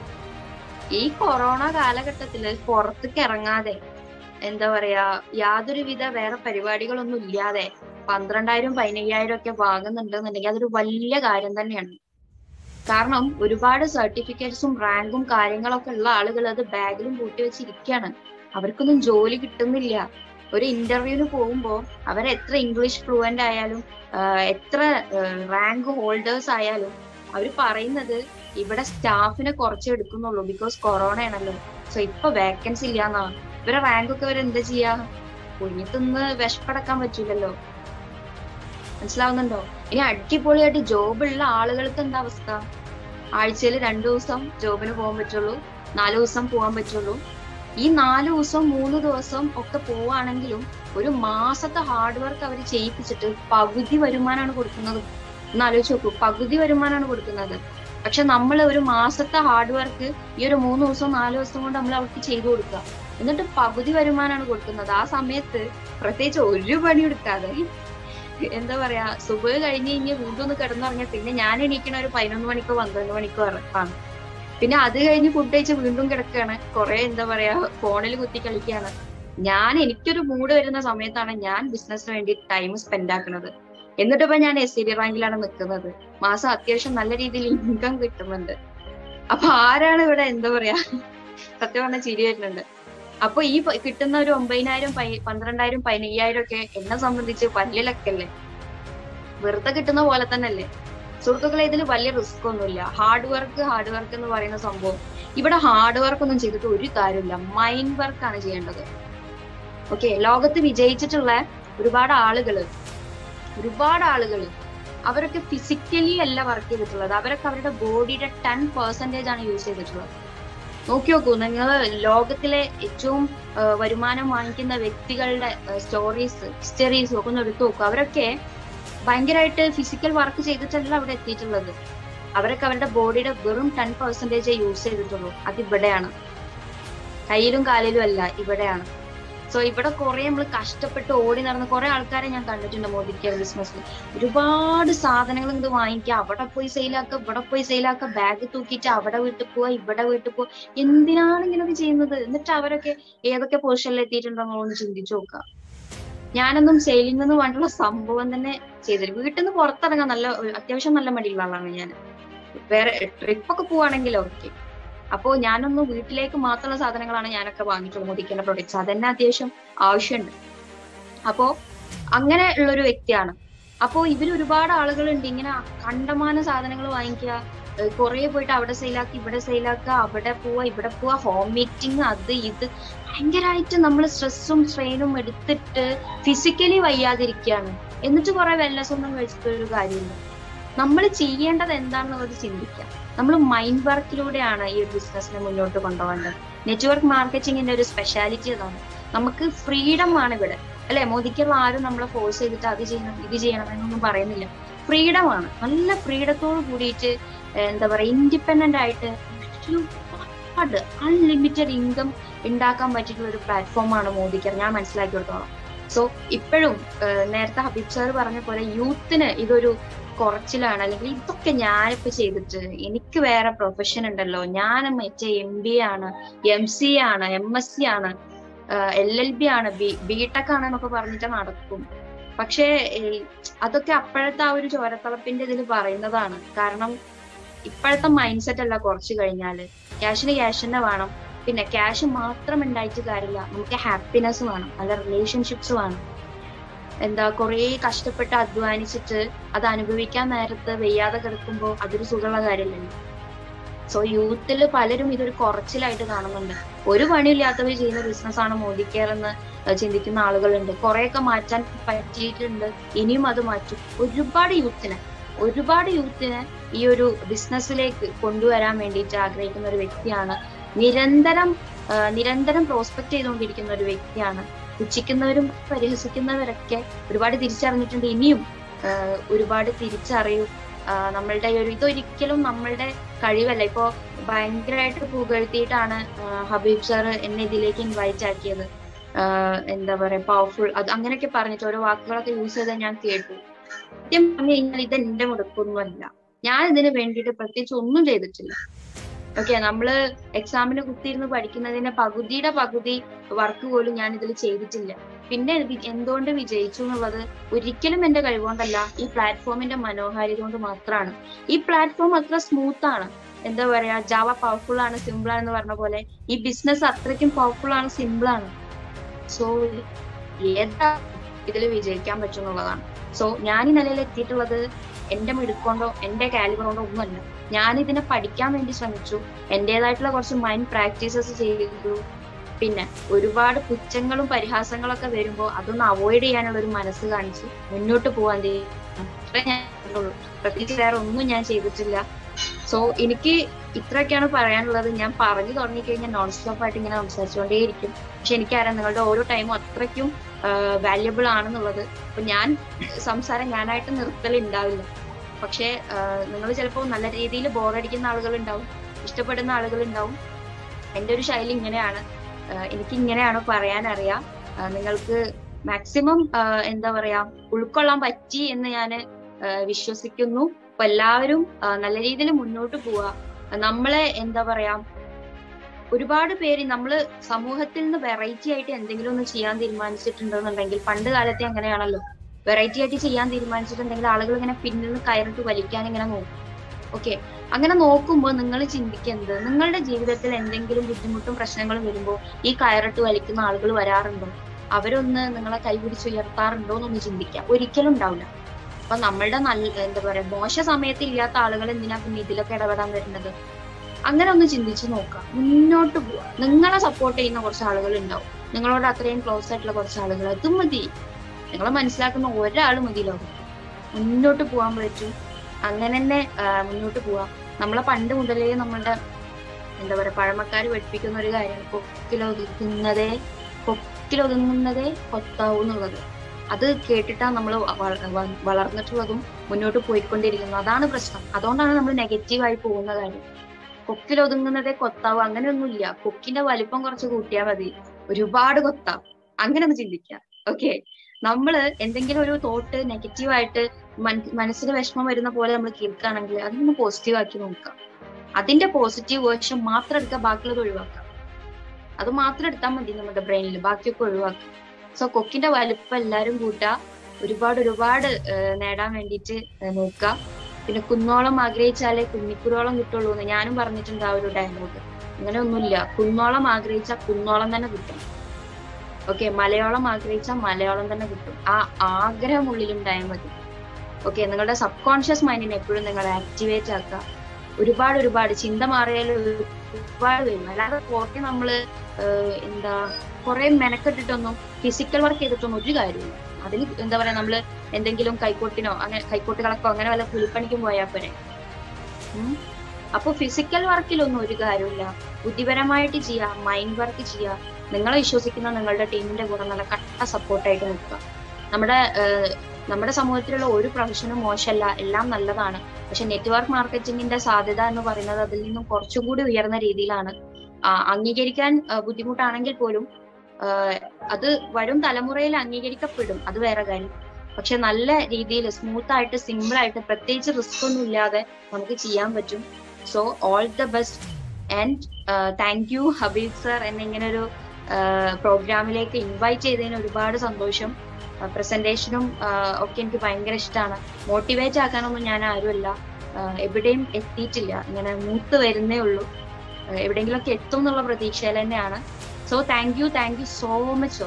ഈ കൊറോണ കാലഘട്ടത്തില് പുറത്തേക്ക് ഇറങ്ങാതെ എന്താ പറയാ യാതൊരുവിധ വേറെ പരിപാടികളൊന്നും ഇല്ലാതെ 12,000 15,000 ഒക്കെ വാങ്ങുന്നുണ്ടെന്നുണ്ടെങ്കിൽ അതൊരു വലിയ കാര്യം തന്നെയാണ്. കാരണം ഒരുപാട് സർട്ടിഫിക്കറ്റ്സും റാങ്കും കാര്യങ്ങളൊക്കെ ഉള്ള ആളുകൾ അത് ബാഗിലും കൂട്ടി വെച്ചിരിക്കുകയാണ്. അവർക്കൊന്നും ജോലി കിട്ടുന്നില്ല. ഒരു ഇന്റർവ്യൂവിന് പോകുമ്പോൾ അവരെത്ര ഇംഗ്ലീഷ് ഫ്ലുവന്റ് ആയാലും എത്ര റാങ്ക് ഹോൾഡേഴ്സ് ആയാലും അവർ പറയുന്നത് ഇവിടെ സ്റ്റാഫിനെ കുറച്ച് എടുക്കുന്നുള്ളൂ, ബിക്കോസ് കൊറോണ ആണല്ലോ, സോ ഇപ്പൊ വേക്കൻസി ഇല്ലാന്നാണ്. ഇവരെ റാങ്ക് ഒക്കെ ഇവരെന്താ ചെയ്യാ, കുഞ്ഞിത്തിന്ന് വിശപ്പടക്കാൻ പറ്റൂലല്ലോ. മനസ്സിലാവുന്നുണ്ടോ? ഇനി അടിപൊളിയായിട്ട് ജോബുള്ള ആളുകൾക്ക് എന്താ അവസ്ഥ? ആഴ്ചയിൽ 2 ദിവസം ജോബിന് പോകാൻ പറ്റുള്ളൂ, 4 ദിവസം പോകാൻ പറ്റുള്ളൂ. ഈ 4 ദിവസം 3 ദിവസം ഒക്കെ പോവാണെങ്കിലും ഒരു മാസത്തെ ഹാർഡ് വർക്ക് അവർ ചെയ്യിപ്പിച്ചിട്ട് പകുതി വരുമാനമാണ് കൊടുക്കുന്നത്. ഒന്ന് ആലോചിച്ച് നോക്കൂ, പകുതി വരുമാനമാണ് കൊടുക്കുന്നത്. പക്ഷെ നമ്മൾ ഒരു മാസത്തെ ഹാർഡ് വർക്ക് ഈ ഒരു 3 ദിവസം 4 ദിവസം കൊണ്ട് നമ്മൾ അവർക്ക് ചെയ്തു കൊടുക്കുക, എന്നിട്ട് പകുതി വരുമാനമാണ് കൊടുക്കുന്നത്. ആ സമയത്ത് പ്രത്യേകിച്ച് ഒരു പണി എടുക്കാതെ എന്താ പറയാ സുബഹ് കഴിഞ്ഞ് വീണ്ടും ഒന്ന് കിടന്നുറങ്ങിയ പിന്നെ ഞാൻ എണീക്കണ ഒരു 11 മണിക്കോ 12 മണിക്കോ ഉറപ്പാണ്. പിന്നെ അത് കഴിഞ്ഞ് ഫുഡ് കഴിച്ച് വീണ്ടും കിടക്കുകയാണ്, കുറെ എന്താ പറയാ ഫോണിൽ കുത്തി കളിക്കുകയാണ്. എനിക്കൊരു മൂഡ് വരുന്ന സമയത്താണ് ഞാൻ ബിസിനസ്സിന് വേണ്ടി ടൈം സ്പെൻഡ് ആക്കുന്നത്. എന്നിട്ടിപ്പോ ഞാൻ SCD റാങ്കിലാണ് നിൽക്കുന്നത്. മാസം അത്യാവശ്യം നല്ല രീതിയിൽ ഇൻകം കിട്ടുന്നുണ്ട്. അപ്പൊ ആരാണ് ഇവിടെ എന്താ പറയാ സത്യം പറഞ്ഞ ചിരി വരുന്നുണ്ട്. അപ്പൊ ഈ കിട്ടുന്ന ഒരു 9,000 12,000 15,000 ഒക്കെ എന്നെ സംബന്ധിച്ച് വലിയ ലക്കല്ലേ, വെറുതെ കിട്ടുന്ന പോലെ തന്നെ അല്ലേ. സുഹൃത്തുക്കളെ, ഇതിൽ വലിയ റിസ്ക് ഒന്നുമില്ല. ഹാർഡ് വർക്ക് എന്ന് പറയുന്ന സംഭവം ഇവിടെ ഹാർഡ് വർക്ക് ഒന്നും ചെയ്തിട്ട് ഒരു കാര്യമില്ല, മൈൻഡ് വർക്കാണ് ചെയ്യേണ്ടത്. ഓക്കെ, ലോകത്ത് വിജയിച്ചിട്ടുള്ള ഒരുപാട് ആളുകള് അവരൊക്കെ ഫിസിക്കലി അല്ല വർക്ക് ചെയ്തിട്ടുള്ളത്, അവരൊക്കെ അവരുടെ ബോഡിയുടെ 10% ആണ് യൂസ് ചെയ്തിട്ടുള്ളത്. നോക്കി നോക്കൂ, നിങ്ങൾ ലോകത്തിലെ ഏറ്റവും വരുമാനം വാങ്ങിക്കുന്ന വ്യക്തികളുടെ ഹിസ്റ്ററീസും ഒക്കെ ഒന്ന് എടുത്തു നോക്കൂ. അവരൊക്കെ ഭയങ്കരമായിട്ട് ഫിസിക്കൽ വർക്ക് ചെയ്തിട്ടല്ല അവിടെ എത്തിയിട്ടുള്ളത്. അവരൊക്കെ അവരുടെ ബോഡിയുടെ വെറും 10% യൂസ് ചെയ്തിട്ടുള്ളൂ. അതിവിടെയാണ്, കയ്യിലും കാലിലും അല്ല, ഇവിടെയാണ്. സോ ഇവിടെ കുറെ നമ്മൾ കഷ്ടപ്പെട്ട് ഓടി നടന്ന കുറെ ആൾക്കാരെ ഞാൻ കണ്ടിട്ടുണ്ട് മോദിക്ക് ബിസിനസ്സിൽ. ഒരുപാട് സാധനങ്ങൾ ഇത് വാങ്ങിക്കുക, അവിടെ പോയി സെയിലാക്കുക, ഇവിടെ പോയി സെയിലാക്കുക, ബാഗ് തൂക്കിയിട്ട് അവിടെ വീട്ടിൽ പോവാ, ഇവിടെ വീട്ടിൽ പോവാ. എന്തിനാണ് ഇങ്ങനെയൊക്കെ ചെയ്യുന്നത്? എന്നിട്ട് അവരൊക്കെ ഏതൊക്കെ പൊസിഷനിൽ എത്തിയിട്ടുണ്ടെന്നോ ഒന്ന് ചിന്തിച്ചു നോക്കുക. ഞാനൊന്നും സെയിലിംഗ് എന്ന് പറഞ്ഞിട്ടുള്ള സംഭവം തന്നെ ചെയ്തില്ല. വീട്ടിൽ നിന്ന് പുറത്തിറങ്ങാൻ അത്യാവശ്യം നല്ല മടിയുള്ള ആളാണ് ഞാൻ. വേറെ ട്രിപ്പൊക്കെ പോവാണെങ്കിൽ ഓക്കെ. അപ്പോ ഞാനൊന്നും വീട്ടിലേക്ക് മാത്രമുള്ള സാധനങ്ങളാണ് ഞാനൊക്കെ വാങ്ങിയിട്ടുള്ളത്, മോദിക്കേണ്ട പ്രൊഡക്ട്സ്. അതെന്നെ അത്യാവശ്യം ആവശ്യമുണ്ട്. അപ്പോ അങ്ങനെ ഉള്ളൊരു വ്യക്തിയാണ്. അപ്പോ ഇവര് ഒരുപാട് ആളുകളുണ്ട് ഇങ്ങനെ കണ്ടമാന സാധനങ്ങൾ വാങ്ങിക്കുക, കുറെ പോയിട്ട് അവിടെ സെയിലാക്കി ഇവിടെ സെയിലാക്കുക, അവിടെ പോവാ ഇവിടെ പോവാ, ഹോം മീറ്റിംഗ്, അത് ഇത് ഭയങ്കരമായിട്ട് നമ്മൾ സ്ട്രെസ്സും സ്ട്രെയിനും എടുത്തിട്ട് ഫിസിക്കലി വയ്യാതിരിക്കുകയാണ്. എന്നിട്ട് കുറെ വെൽനെസ് ഒന്നും കഴിച്ചിട്ടൊരു കാര്യമില്ല. നമ്മൾ ചെയ്യേണ്ടത് എന്താണെന്നുള്ളത് ചിന്തിക്കാം. നമ്മൾ മൈൻഡ് വർക്കിലൂടെയാണ് ഈ ഒരു ബിസിനസ്സിനെ മുന്നോട്ട് കൊണ്ടുപോകേണ്ടത്. നെറ്റ്വർക്ക് മാർക്കറ്റിംഗിന്റെ ഒരു സ്പെഷ്യാലിറ്റി അതാണ്. നമുക്ക് ഫ്രീഡം ആണ് ഇവിടെ, അല്ലെ? മോദിക്കുള്ള ആരും നമ്മളെ ഫോഴ്സ് ചെയ്തിട്ട് അത് ചെയ്യണം ഇത് ചെയ്യണം എന്നൊന്നും പറയുന്നില്ല. ഫ്രീഡം ആണ്. നല്ല ഫ്രീഡത്തോട് കൂടിയിട്ട് എന്താ പറയാ ഇൻഡിപെൻഡന്റ് ആയിട്ട് ഒരുപാട് അൺലിമിറ്റഡ് ഇൻകം ഉണ്ടാക്കാൻ പറ്റിയിട്ടുള്ള ഒരു പ്ലാറ്റ്ഫോമാണ് മോദിക്കർ, ഞാൻ മനസ്സിലാക്കി കൊടുത്തോളാം. സോ ഇപ്പോഴും നേരത്തെ ഹബീബ് സാർ പറഞ്ഞ പോലെ യൂത്തിന് ഇതൊരു കുറച്ചിലാണ്. അല്ലെങ്കിൽ ഇതൊക്കെ ഞാനിപ്പോ ചെയ്തിട്ട് എനിക്ക് വേറെ പ്രൊഫഷൻ ഉണ്ടല്ലോ, ഞാൻ മറ്റേ MBA ആണ്, MC ആണ്, MSc ആണ്, LLB ആണ്, BTech ആണ് എന്നൊക്കെ പറഞ്ഞിട്ട് നടക്കും. പക്ഷേ അതൊക്കെ അപ്പോഴത്തെ ആ ഒരു ചോരത്തിളപ്പിന്റെ ഇതിൽ പറയുന്നതാണ്. കാരണം ഇപ്പോഴത്തെ മൈൻഡ് സെറ്റ് അല്ല. കുറച്ച് കഴിഞ്ഞാല് ക്യാഷിന് ക്യാഷ് തന്നെ വേണം. പിന്നെ ക്യാഷ് മാത്രം ഉണ്ടായിട്ട് കാര്യമില്ല, നമുക്ക് ഹാപ്പിനെസ് വേണം, നല്ല റിലേഷൻഷിപ്സ് വേണം. എന്താ കുറെ കഷ്ടപ്പെട്ട് അധ്വാനിച്ചിട്ട് അത് അനുഭവിക്കാൻ നേരത്ത് വയ്യാതെ കിടക്കുമ്പോൾ അതൊരു സുഖമുള്ള കാര്യമല്ലല്ലോ. സോ യൂത്തിൽ പലരും ഇതൊരു കുറച്ചിലായിട്ട് കാണുന്നുണ്ട്. ഒരു പണിയില്ലാത്തവർ ചെയ്യുന്ന ബിസിനസ്സാണ് മോദി കെയർ എന്ന് ചിന്തിക്കുന്ന ആളുകളുണ്ട്. കുറെയൊക്കെ മാറ്റാൻ പറ്റിയിട്ടുണ്ട്, ഇനിയും അത് മാറ്റും. ഒരുപാട് യൂത്തിനെ ഈ ഒരു ബിസിനസ്സിലേക്ക് കൊണ്ടുവരാൻ വേണ്ടിയിട്ട് ആഗ്രഹിക്കുന്ന ഒരു വ്യക്തിയാണ്. നിരന്തരം പ്രോസ്പെക്ട് ചെയ്തുകൊണ്ടിരിക്കുന്ന ഒരു വ്യക്തിയാണ്. പുച്ഛിക്കുന്നവരും പരിഹസിക്കുന്നവരൊക്കെ ഒരുപാട് തിരിച്ചറിഞ്ഞിട്ടുണ്ട്. ഇനിയും ഒരുപാട് തിരിച്ചറിയൂ. നമ്മളുടെ ഇതൊരിക്കലും നമ്മളുടെ കഴിവല്ല. ഇപ്പോ ഭയങ്കരമായിട്ട് പുകഴ്ത്തിയിട്ടാണ് ഹബീബ് സാർ എന്നെ ഇതിലേക്ക് ഇൻവൈറ്റ് ആക്കിയത്. എന്താ പറയാ, പവർഫുൾ, അത് അങ്ങനെയൊക്കെ പറഞ്ഞിട്ട് ഓരോ വാക്കുകളൊക്കെ യൂസ് ചെയ്ത് ഞാൻ കേട്ടു. സത്യം പറഞ്ഞു കഴിഞ്ഞാൽ ഇത് എന്റെ മുടക്കൊന്നുമല്ല. ഞാൻ ഇതിന് വേണ്ടിയിട്ട് പ്രത്യേകിച്ച് ഒന്നും ചെയ്തിട്ടില്ല. ഓക്കെ, നമ്മള് എക്സാമിന് കുത്തിയിരുന്ന് പഠിക്കുന്നതിന്റെ പകുതിയുടെ പകുതി വർക്ക് പോലും ഞാൻ ഇതിൽ ചെയ്തിട്ടില്ല. പിന്നെ എന്തുകൊണ്ട് വിജയിച്ചു എന്നുള്ളത് ഒരിക്കലും എന്റെ കഴിവുകൊണ്ടല്ല, ഈ പ്ലാറ്റ്ഫോമിന്റെ മനോഹാരിത കൊണ്ട് മാത്രമാണ്. ഈ പ്ലാറ്റ്ഫോം അത്ര സ്മൂത്ത് ആണ്. എന്താ പറയാ, ജാവ പവർഫുൾ ആണ്, സിമ്പിൾ ആണെന്ന് പറഞ്ഞ പോലെ ഈ ബിസിനസ് അത്രയ്ക്കും പവർഫുൾ ആണ്, സിമ്പിൾ ആണ്. സോ ഏതാ ഇതിൽ വിജയിക്കാൻ പറ്റും എന്നുള്ളതാണ്. സോ ഞാൻ ഈ നിലയിൽ എത്തിയിട്ടുള്ളത് എന്റെ മിടുക്കൊണ്ടോ എന്റെ കാലിബർ കൊണ്ടോ ഒന്നുമല്ല. ഞാൻ ഇതിനെ പഠിക്കാൻ വേണ്ടി ശ്രമിച്ചു, എന്റേതായിട്ടുള്ള കുറച്ച് മൈൻഡ് പ്രാക്ടീസസ് ചെയ്തു. പിന്നെ ഒരുപാട് പുച്ഛങ്ങളും പരിഹാസങ്ങളൊക്കെ വരുമ്പോൾ അതൊന്ന് അവോയ്ഡ് ചെയ്യാനുള്ള ഒരു മനസ്സ് കാണിച്ച് മുന്നോട്ട് പോകാൻ അത്രേ ഞാൻ കണ്ടുള്ളൂ. പ്രത്യേകിച്ച് വേറെ ഒന്നും ഞാൻ ചെയ്തിട്ടില്ല. സോ എനിക്ക് ഇത്രയൊക്കെയാണ് പറയാനുള്ളത്. ഞാൻ പറഞ്ഞു തുടങ്ങിക്കഴിഞ്ഞാൽ നോൺ സ്റ്റോപ്പ് ആയിട്ട് ഇങ്ങനെ സംസാരിച്ചുകൊണ്ടേയിരിക്കും. പക്ഷെ എനിക്കറിയാം നിങ്ങളുടെ ഓരോ ടൈമും അത്രയ്ക്കും വാല്യബിൾ ആണെന്നുള്ളത്. അപ്പൊ ഞാൻ സംസാരം ഞാനായിട്ട് നിർത്തലുണ്ടാവില്ല. പക്ഷെ നിങ്ങൾ ചിലപ്പോൾ നല്ല രീതിയിൽ ബോറടിക്കുന്ന ആളുകൾ ഉണ്ടാവും, ഇഷ്ടപ്പെടുന്ന ആളുകൾ ഉണ്ടാവും. എൻ്റെ ഒരു ശൈലി ഇങ്ങനെയാണ്, എനിക്ക് ഇങ്ങനെയാണ് പറയാനറിയാം. നിങ്ങൾക്ക് മാക്സിമം എന്താ പറയാ ഉൾക്കൊള്ളാൻ പറ്റി എന്ന് ഞാൻ വിശ്വസിക്കുന്നു. അപ്പൊ എല്ലാവരും നല്ല രീതിയിൽ മുന്നോട്ട് പോവുക. നമ്മളെ എന്താ പറയാ, ഒരുപാട് പേര് നമ്മള് സമൂഹത്തിൽ നിന്ന് വെറൈറ്റി ആയിട്ട് എന്തെങ്കിലും ഒന്ന് ചെയ്യാൻ തീരുമാനിച്ചിട്ടുണ്ടെന്നുണ്ടെങ്കിൽ, പണ്ട് കാലത്തെ അങ്ങനെയാണല്ലോ, വെറൈറ്റി ആയിട്ട് ചെയ്യാൻ തീരുമാനിച്ചിട്ടുണ്ടെങ്കിൽ ആളുകൾ ഇങ്ങനെ പിന്നിൽ നിന്ന് കയറിട്ട് വലിക്കാൻ ഇങ്ങനെ നോക്കും. ഓക്കെ, അങ്ങനെ നോക്കുമ്പോൾ നിങ്ങൾ ചിന്തിക്കുന്നത്, നിങ്ങളുടെ ജീവിതത്തിൽ എന്തെങ്കിലും ബുദ്ധിമുട്ടും പ്രശ്നങ്ങളും വരുമ്പോൾ ഈ കയറിട്ട് വലിക്കുന്ന ആളുകൾ വരാറുണ്ടോ? അവരൊന്ന് നിങ്ങളെ കൈപിടിച്ച് ഉയർത്താറുണ്ടോ എന്നൊന്ന് ചിന്തിക്കാം. ഒരിക്കലും ഉണ്ടാവില്ല. അപ്പൊ നമ്മളുടെ എന്താ പറയാ, മോശ സമയത്ത് ഇല്ലാത്ത ആളുകൾ എന്തിനാ പിന്നെ ഇതിലൊക്കെ ഇടപെടാൻ വരുന്നത്? അങ്ങനെ ഒന്ന് ചിന്തിച്ചു നോക്കാം, മുന്നോട്ട് പോവാം. നിങ്ങളെ സപ്പോർട്ട് ചെയ്യുന്ന കുറച്ച് ആളുകൾ ഉണ്ടാവും, നിങ്ങളോട് അത്രയും ക്ലോസ് ആയിട്ടുള്ള കുറച്ച് ആളുകൾ, അത് മതി. നിങ്ങളെ മനസ്സിലാക്കുന്ന ഒരാൾ മതി ലോകത്ത്. മുന്നോട്ട് പോകാൻ പറ്റും. അങ്ങനെ തന്നെ മുന്നോട്ട് പോവാം. നമ്മളെ പണ്ട് മുതലേ നമ്മളുടെ എന്താ പറയാ പഴമക്കാര് പഠിപ്പിക്കുന്ന ഒരു കാര്യം, കൊക്കിലൊതുങ്ങുന്നതേ കൊത്താവൂ എന്നുള്ളത്. അത് കേട്ടിട്ടാണ് നമ്മൾ വളർന്നിട്ടുള്ളതും മുന്നോട്ട് പോയിക്കൊണ്ടിരിക്കുന്നത്. അതാണ് പ്രശ്നം. അതുകൊണ്ടാണ് നമ്മൾ നെഗറ്റീവായി പോകുന്ന കാര്യം. കൊക്കിലൊതുങ്ങുന്നതേ കൊത്താവും, അങ്ങനെയൊന്നുമില്ല. കൊക്കിന്റെ വലിപ്പം കുറച്ച് കൂട്ടിയാൽ മതി, ഒരുപാട് കൊത്താം. അങ്ങനെ ഒന്ന് ചിന്തിക്കാം. ഓക്കെ, നമ്മള് എന്തെങ്കിലും ഒരു തോട്ട് നെഗറ്റീവായിട്ട് മനസ്സിന് വിഷമം വരുന്ന പോലെ നമ്മൾ കേൾക്കുകയാണെങ്കിൽ അതൊന്ന് പോസിറ്റീവ് ആക്കി നോക്കാം. അതിന്റെ പോസിറ്റീവ് വേർഷൻ മാത്രം എടുക്കുക, ബാക്കിയുള്ളത് ഒഴിവാക്കാം. അത് മാത്രം എടുത്താൽ മതി നമ്മുടെ ബ്രെയിനിൽ, ബാക്കിയൊക്കെ ഒഴിവാക്കാം. സോ കൊക്കിന്റെ വലിപ്പം എല്ലാരും കൂട്ടുക, ഒരുപാട് നേടാൻ വേണ്ടിയിട്ട് നോക്കുക. പിന്നെ കുന്നോളം ആഗ്രഹിച്ചാലേ കുന്നിക്കുരോളം കിട്ടുള്ളൂ എന്ന് ഞാനും പറഞ്ഞിട്ടുണ്ട് ആ ഒരു ഡയലോഗ്. അങ്ങനെ ഒന്നുമില്ല, കുന്നോളം ആഗ്രഹിച്ചാൽ കുന്നോളം തന്നെ കിട്ടും. ഓക്കെ, മലയാളം ആഗ്രഹിച്ചാൽ മലയാളം തന്നെ കിട്ടും. ആ ആഗ്രഹം ഉള്ളിലുണ്ടായാൽ മതി. ഓക്കെ, നിങ്ങളുടെ സബ് കോൺഷ്യസ് മൈൻഡിനെ എപ്പോഴും നിങ്ങൾ ആക്ടിവേറ്റ് ആക്കുക. ഒരുപാട് ചിന്ത മാറിയാലും ഒരുപാട് വരും. അല്ലാതെ പുറത്തെ നമ്മള് എന്താ കുറെ മെനക്കെട്ടിട്ടൊന്നും ഫിസിക്കൽ വർക്ക് ചെയ്തിട്ടൊന്നും ഒരു കാര്യമില്ല. അതിൽ എന്താ പറയാ, നമ്മള് എന്തെങ്കിലും കൈക്കോട്ടുകളൊക്കെ അങ്ങനെ വല്ല കൂലിപ്പണിക്കും പോയാൽ പോരെ. അപ്പൊ ഫിസിക്കൽ വർക്കിലൊന്നും ഒരു കാര്യമില്ല. ബുദ്ധിപരമായിട്ട് ചെയ്യുക, മൈൻഡ് വർക്ക് ചെയ്യുക. നിങ്ങളെ വിശ്വസിക്കുന്ന നിങ്ങളുടെ ടീമിന്റെ കൂടെ നല്ല കട്ട സപ്പോർട്ടായിട്ട് നിൽക്കുക. നമ്മുടെ സമൂഹത്തിലുള്ള ഒരു പ്രൊഫഷനും മോശമല്ല, എല്ലാം നല്ലതാണ്. പക്ഷെ നെറ്റ്വർക്ക് മാർക്കറ്റിംഗിന്റെ സാധ്യത എന്ന് പറയുന്നത് അതിൽ നിന്നും കുറച്ചുകൂടി ഉയർന്ന രീതിയിലാണ്. അംഗീകരിക്കാൻ ബുദ്ധിമുട്ടാണെങ്കിൽ പോലും അത് വരും തലമുറയിൽ അംഗീകരിക്കപ്പെടും, അത് വേറെ കാര്യം. പക്ഷെ നല്ല രീതിയിൽ സ്മൂത്ത് ആയിട്ട് സിമ്പിൾ ആയിട്ട് പ്രത്യേകിച്ച് റിസ്ക് ഒന്നും ഇല്ലാതെ നമുക്ക് ചെയ്യാൻ പറ്റും. So all the best and thank you Habeeb sir, എന്നെ ഇങ്ങനെ ഒരു പ്രോഗ്രാമിലേക്ക് ഇൻവൈറ്റ് ചെയ്തതിന് ഒരുപാട് സന്തോഷം. പ്രസന്റേഷനും ഒക്കെ എനിക്ക് ഭയങ്കര ഇഷ്ടമാണ്. മോട്ടിവേറ്റ് ആക്കാനൊന്നും ഞാൻ ആരുമല്ല, എവിടെയും എത്തിയിട്ടില്ല, ഇങ്ങനെ മൂത്ത് വരുന്നേ ഉള്ളൂ. എവിടെയെങ്കിലുമൊക്കെ എത്തും എന്നുള്ള പ്രതീക്ഷയിൽ തന്നെയാണ്. So thank you so much.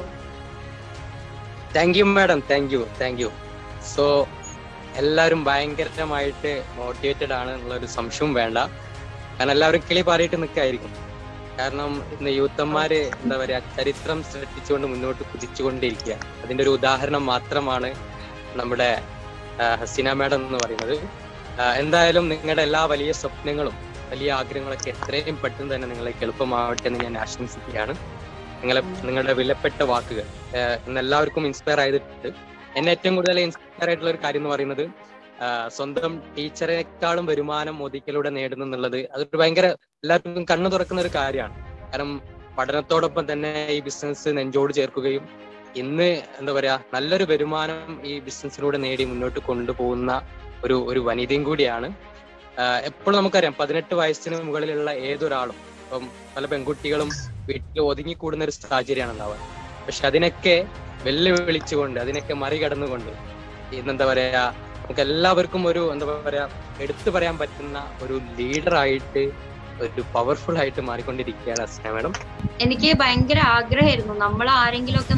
Thank you madam, thank you. So എല്ലാവരും ഭയങ്കരമായിട്ട് മോട്ടിവേറ്റഡ് ആണ് എന്നുള്ളൊരു സംശയവും വേണ്ട. കാരണം എല്ലാവരും കിളി പാറിയിട്ട് നിൽക്കായിരിക്കും. കാരണം ഇന്ന് യൂത്തന്മാര് എന്താ പറയാ ചരിത്രം സൃഷ്ടിച്ചുകൊണ്ട് മുന്നോട്ട് കുതിച്ചുകൊണ്ടിരിക്കുക. അതിന്റെ ഒരു ഉദാഹരണം മാത്രമാണ് നമ്മുടെ ഹസീന മാഡം എന്ന് പറയുന്നത്. എന്തായാലും നിങ്ങളുടെ എല്ലാ വലിയ സ്വപ്നങ്ങളും വലിയ ആഗ്രഹങ്ങളൊക്കെ എത്രയും പെട്ടെന്ന് തന്നെ നിങ്ങൾക്ക് എളുപ്പമാവട്ടെ എന്ന് ഞാൻ ആശംസിക്കുകയാണ്. നിങ്ങളുടെ വിലപ്പെട്ട വാക്കുകൾ ഇന്ന് എല്ലാവർക്കും ഇൻസ്പയർ ആയിട്ടുണ്ട്. എന്നെ ഏറ്റവും കൂടുതൽ ഇൻസ്പയർ ആയിട്ടുള്ള ഒരു കാര്യം എന്ന് പറയുന്നത് സ്വന്തം ടീച്ചറേക്കാളും വരുമാനം മോദിക്കലൂടെ നേടുന്നു എന്നുള്ളത് അതൊരു ഭയങ്കര എല്ലാവർക്കും കണ്ണു തുറക്കുന്ന ഒരു കാര്യമാണ്. കാരണം പഠനത്തോടൊപ്പം തന്നെ ഈ ബിസിനസ് നെഞ്ചോട് ചേർക്കുകയും ഇന്ന് എന്താ പറയാ നല്ലൊരു വരുമാനം ഈ ബിസിനസ്സിലൂടെ നേടി മുന്നോട്ട് കൊണ്ടുപോകുന്ന ഒരു വനിതയും കൂടിയാണ്. എപ്പോഴും നമുക്കറിയാം 18 വയസ്സിന് മുകളിലുള്ള ഏതൊരാളും, ഇപ്പം പല പെൺകുട്ടികളും വീട്ടിൽ ഒതുങ്ങിക്കൂടുന്ന ഒരു സാഹചര്യമാണ് ഉണ്ടാവുക. പക്ഷെ അതിനൊക്കെ വെല്ലുവിളിച്ചുകൊണ്ട് അതിനൊക്കെ മറികടന്നുകൊണ്ട് ഇന്നെന്താ പറയാ നമുക്ക് എല്ലാവർക്കും ഒരു എന്താ പറയാ എടുത്തു പറയാൻ പറ്റുന്ന ഒരു ലീഡറായിട്ട് ഒരു പവർഫുൾ ആയിട്ട് മാറിക്കൊണ്ടിരിക്കുകയാണ് ഹസീന മാഡം. എനിക്ക് ഭയങ്കര ആഗ്രഹമായിരുന്നു നമ്മൾ ആരെങ്കിലും ഒക്കെ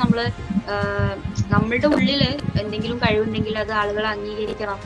നമ്മളുടെ ഉള്ളില് എന്തെങ്കിലും കഴിവുണ്ടെങ്കിൽ അത് ആളുകൾ അംഗീകരിക്കണം.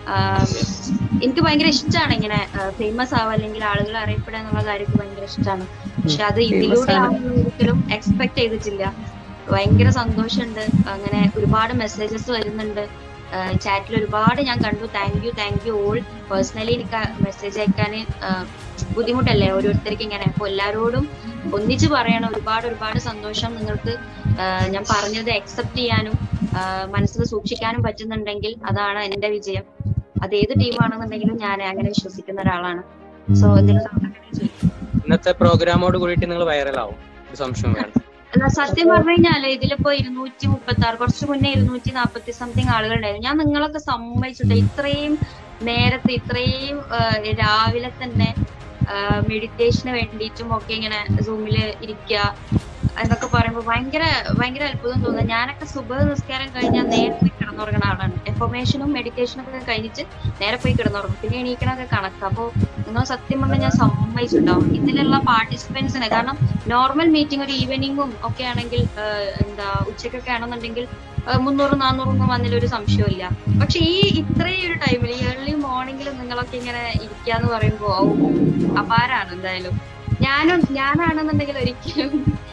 എനിക്ക് ഭയങ്കര ഇഷ്ടമാണ് ഇങ്ങനെ ഫേമസ് ആവുക അല്ലെങ്കിൽ ആളുകൾ അറിയപ്പെടുക എന്നുള്ള കാര്യത്തിൽ ഭയങ്കര ഇഷ്ടമാണ്. പക്ഷെ അത് ഇതിലൂടെ ഒരിക്കലും എക്സ്പെക്ട് ചെയ്തിട്ടില്ല. ഭയങ്കര സന്തോഷമുണ്ട്. അങ്ങനെ ഒരുപാട് മെസ്സേജസ് വരുന്നുണ്ട് ചാറ്റിൽ, ഒരുപാട് ഞാൻ കണ്ടു. Thank you all. പേഴ്സണലി എനിക്ക് മെസ്സേജ് അയക്കാൻ ബുദ്ധിമുട്ടല്ലേ ഓരോരുത്തർക്ക് ഇങ്ങനെ. അപ്പൊ എല്ലാവരോടും ഒന്നിച്ച് പറയണം ഒരുപാട് സന്തോഷം. നിങ്ങൾക്ക് ഞാൻ പറഞ്ഞത് അക്സെപ്റ്റ് ചെയ്യാനും മനസ്സിൽ സൂക്ഷിക്കാനും പറ്റുന്നുണ്ടെങ്കിൽ അതാണ് എന്റെ വിജയം. അത് ഏത് ടീമാണെന്നുണ്ടെങ്കിലും ഞാൻ അങ്ങനെ വിശ്വസിക്കുന്ന ഒരാളാണ്. സോ ഇന്നത്തെ പ്രോഗ്രാമോട് കൂടിയിട്ട് നിങ്ങൾ വൈറലാവും, ഒരു സംശയം വേണം. അല്ല, സത്യം പറഞ്ഞു കഴിഞ്ഞാല് ഇതിലിപ്പോ 236, കുറച്ചു മുന്നേ 240 സംതിങ് ആളുകളുണ്ടായിരുന്നു. ഞാൻ നിങ്ങളൊക്കെ സമ്മതിച്ചിട്ട് ഇത്രയും നേരത്തെ ഇത്രയും രാവിലെ തന്നെ മെഡിറ്റേഷന് വേണ്ടിയിട്ടും ഒക്കെ ഇങ്ങനെ സൂമില് ഇരിക്കുക എന്നൊക്കെ പറയുമ്പോൾ ഭയങ്കര അത്ഭുതം തോന്നുക. ഞാനൊക്കെ സുബഹ് നിസ്കാരം കഴിഞ്ഞാൽ നേരെ പോയി കിടന്നുറങ്ങുന്ന ആളാണ്. എഫർമേഷനും മെഡിറ്റേഷനും ഒക്കെ കഴിഞ്ഞിട്ട് നേരെ പോയി കിടന്നുറങ്ങും. പിന്നെ എണീക്കണൊക്കെ കണക്കാ. അപ്പോൾ നിങ്ങൾ സത്യം പറഞ്ഞാൽ ഞാൻ സമ്മതിച്ചിട്ടുണ്ടാവും ഇതിലുള്ള പാർട്ടിസിപ്പൻസിനെ. കാരണം നോർമൽ മീറ്റിംഗ് ഒരു ഈവനിങ്ങും ഒക്കെ ആണെങ്കിൽ ഉച്ചക്കൊക്കെ ആണെന്നുണ്ടെങ്കിൽ 300-400 വന്നതിലൊരു സംശയമില്ല. പക്ഷെ ഇത്രയും ഒരു ടൈമിൽ ഈ ഏർലി മോർണിംഗിൽ നിങ്ങളൊക്കെ ഇങ്ങനെ ഇരിക്കാന്ന് പറയുമ്പോ അപാരാണ്. എന്തായാലും ഞാനാണെന്നുണ്ടെങ്കിൽ ഒരിക്കലും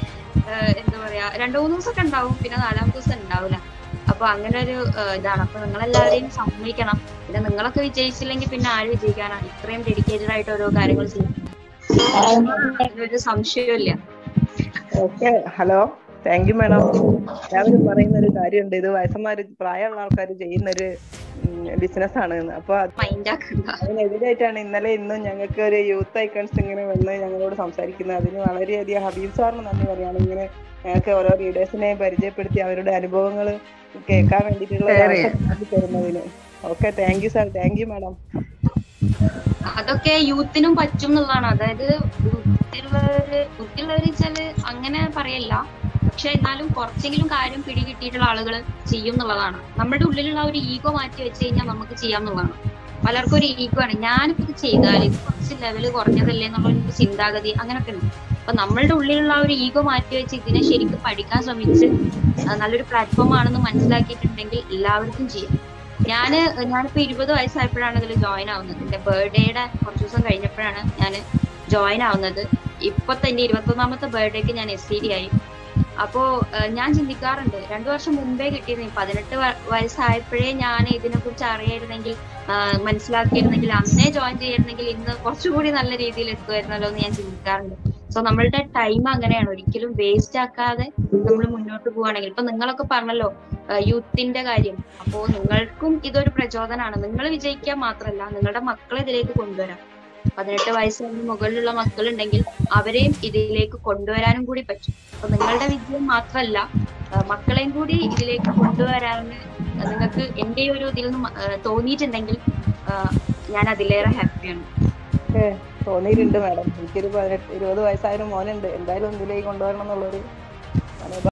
എന്താ പറയാ 2-3 ദിവസമൊക്കെ ഉണ്ടാവും, പിന്നെ 4ാമത്തെ ദിവസം ഉണ്ടാവില്ല. അപ്പൊ അങ്ങനെ ഒരു ഇതാണ്. അപ്പൊ നിങ്ങളെല്ലാവരെയും സമ്മതിക്കണം. പിന്നെ നിങ്ങളൊക്കെ വിജയിച്ചില്ലെങ്കിൽ പിന്നെ ആര് വിജയിക്കാനാണ്? ഇത്രയും ഡെഡിക്കേറ്റഡ് ആയിട്ട് ഓരോ കാര്യങ്ങൾ ചെയ്യുന്നത് ഒരു സംശയമില്ല. Hello, thank you madam. എല്ലാവരും പറയുന്ന ഒരു കാര്യമുണ്ട്, ഇത് വയസ്സന്മാര് പ്രായമുള്ള ആൾക്കാർ ചെയ്യുന്നൊരു ബിസിനസ്സാണ്. അപ്പൊ അതിനെതിരായിട്ടാണ് ഇന്നും ഞങ്ങൾക്ക് ഒരു യൂത്ത് ഐക്കൺസ് ഇങ്ങനെ വന്ന് ഞങ്ങളോട് സംസാരിക്കുന്നത്. അതിന് വളരെയധികം ഹബീബ് സാറിന് നന്ദി പറയാണ്. ഇങ്ങനെ ഞങ്ങൾക്ക് ഓരോ ലീഡേഴ്സിനെ പരിചയപ്പെടുത്തി അവരുടെ അനുഭവങ്ങൾ കേൾക്കാൻ വേണ്ടിയിട്ടുള്ള തരുന്നതിന്. Okay, thank you sir. Thank you madam. അതൊക്കെ യൂത്തിനും പറ്റും എന്നുള്ളതാണ്. അതായത് ബുദ്ധിയുള്ളവര് വെച്ചാല് അങ്ങനെ പറയല്ല, പക്ഷെ എന്നാലും കുറച്ചെങ്കിലും കാര്യം പിടികിട്ടിയിട്ടുള്ള ആളുകൾ ചെയ്യും എന്നുള്ളതാണ്. നമ്മുടെ ഉള്ളിലുള്ള ഒരു ഈഗോ മാറ്റി വെച്ച് കഴിഞ്ഞാൽ നമുക്ക് ചെയ്യാം എന്നുള്ളതാണ്. പലർക്കും ഒരു ഈഗോ ആണ്, ഞാനിപ്പോ ഇത് ചെയ്താൽ ഇത് കുറച്ച് ലെവല് കുറഞ്ഞതല്ലേ എന്നുള്ള ഒരു ചിന്താഗതി അങ്ങനെയൊക്കെ ഉണ്ട്. അപ്പൊ നമ്മളുടെ ഉള്ളിലുള്ള ഒരു ഈഗോ മാറ്റി വെച്ച് ഇതിനെ ശരിക്കും പഠിക്കാൻ ശ്രമിച്ച് നല്ലൊരു പ്ലാറ്റ്ഫോം ആണെന്ന് മനസ്സിലാക്കിയിട്ടുണ്ടെങ്കിൽ എല്ലാവർക്കും ചെയ്യാം. ഞാനിപ്പോ 20 വയസ്സായപ്പോഴാണ് ഇതിൽ ജോയിൻ ആവുന്നത്. എന്റെ ബർത്ത്ഡേയുടെ കുറച്ച് ദിവസം കഴിഞ്ഞപ്പോഴാണ് ഞാൻ ജോയിൻ ആവുന്നത്. ഇപ്പൊ തന്നെ 21ാമത്തെ ബർത്ത്ഡേക്ക് ഞാൻ SCD ആയി. അപ്പോ ഞാൻ ചിന്തിക്കാറുണ്ട്, 2 വർഷം മുമ്പേ കിട്ടിയിരുന്നെങ്കിൽ 18 വയസ്സായപ്പോഴേ ഞാൻ ഇതിനെ കുറിച്ച് അറിയായിരുന്നെങ്കിൽ മനസ്സിലാക്കിയിരുന്നെങ്കിൽ അന്നേ ജോയിൻ ചെയ്യായിരുന്നെങ്കിൽ ഇന്ന് കുറച്ചുകൂടി നല്ല രീതിയിൽ എത്തുമായിരുന്നല്ലോ എന്ന് ഞാൻ ചിന്തിക്കാറുണ്ട്. സോ നമ്മളുടെ ടൈം അങ്ങനെയാണ്, ഒരിക്കലും വേസ്റ്റ് ആക്കാതെ നമ്മൾ മുന്നോട്ട് പോവുകയാണെങ്കിൽ. ഇപ്പൊ നിങ്ങളൊക്കെ പറഞ്ഞല്ലോ യൂത്തിന്റെ കാര്യം, അപ്പോ നിങ്ങൾക്കും ഇതൊരു പ്രചോദനമാണ്. നിങ്ങൾ വിജയിക്കാൻ മാത്രമല്ല നിങ്ങളുടെ മക്കളെ ഇതിലേക്ക് കൊണ്ടുവരാം. 18 വയസ്സിന് മുകളിലുള്ള മക്കളുണ്ടെങ്കിൽ അവരെയും ഇതിലേക്ക് കൊണ്ടുവരാനും കൂടി പറ്റും. അപ്പൊ നിങ്ങളുടെ വിജയം മാത്രമല്ല മക്കളെയും കൂടി ഇതിലേക്ക് കൊണ്ടുവരാന് നിങ്ങൾക്ക് എന്റെ ഒരു ഇതിൽ നിന്ന് തോന്നിയിട്ടുണ്ടെങ്കിൽ ഞാൻ അതിലേറെ ഹാപ്പിയാണ്. തോന്നിയിട്ടുണ്ട് മാഡം. എനിക്കൊരു 18-20 വയസ്സായൊരു മോനുണ്ട്. എന്തായാലും ഇതിലേക്ക് കൊണ്ടുവരണം എന്നുള്ളൊരു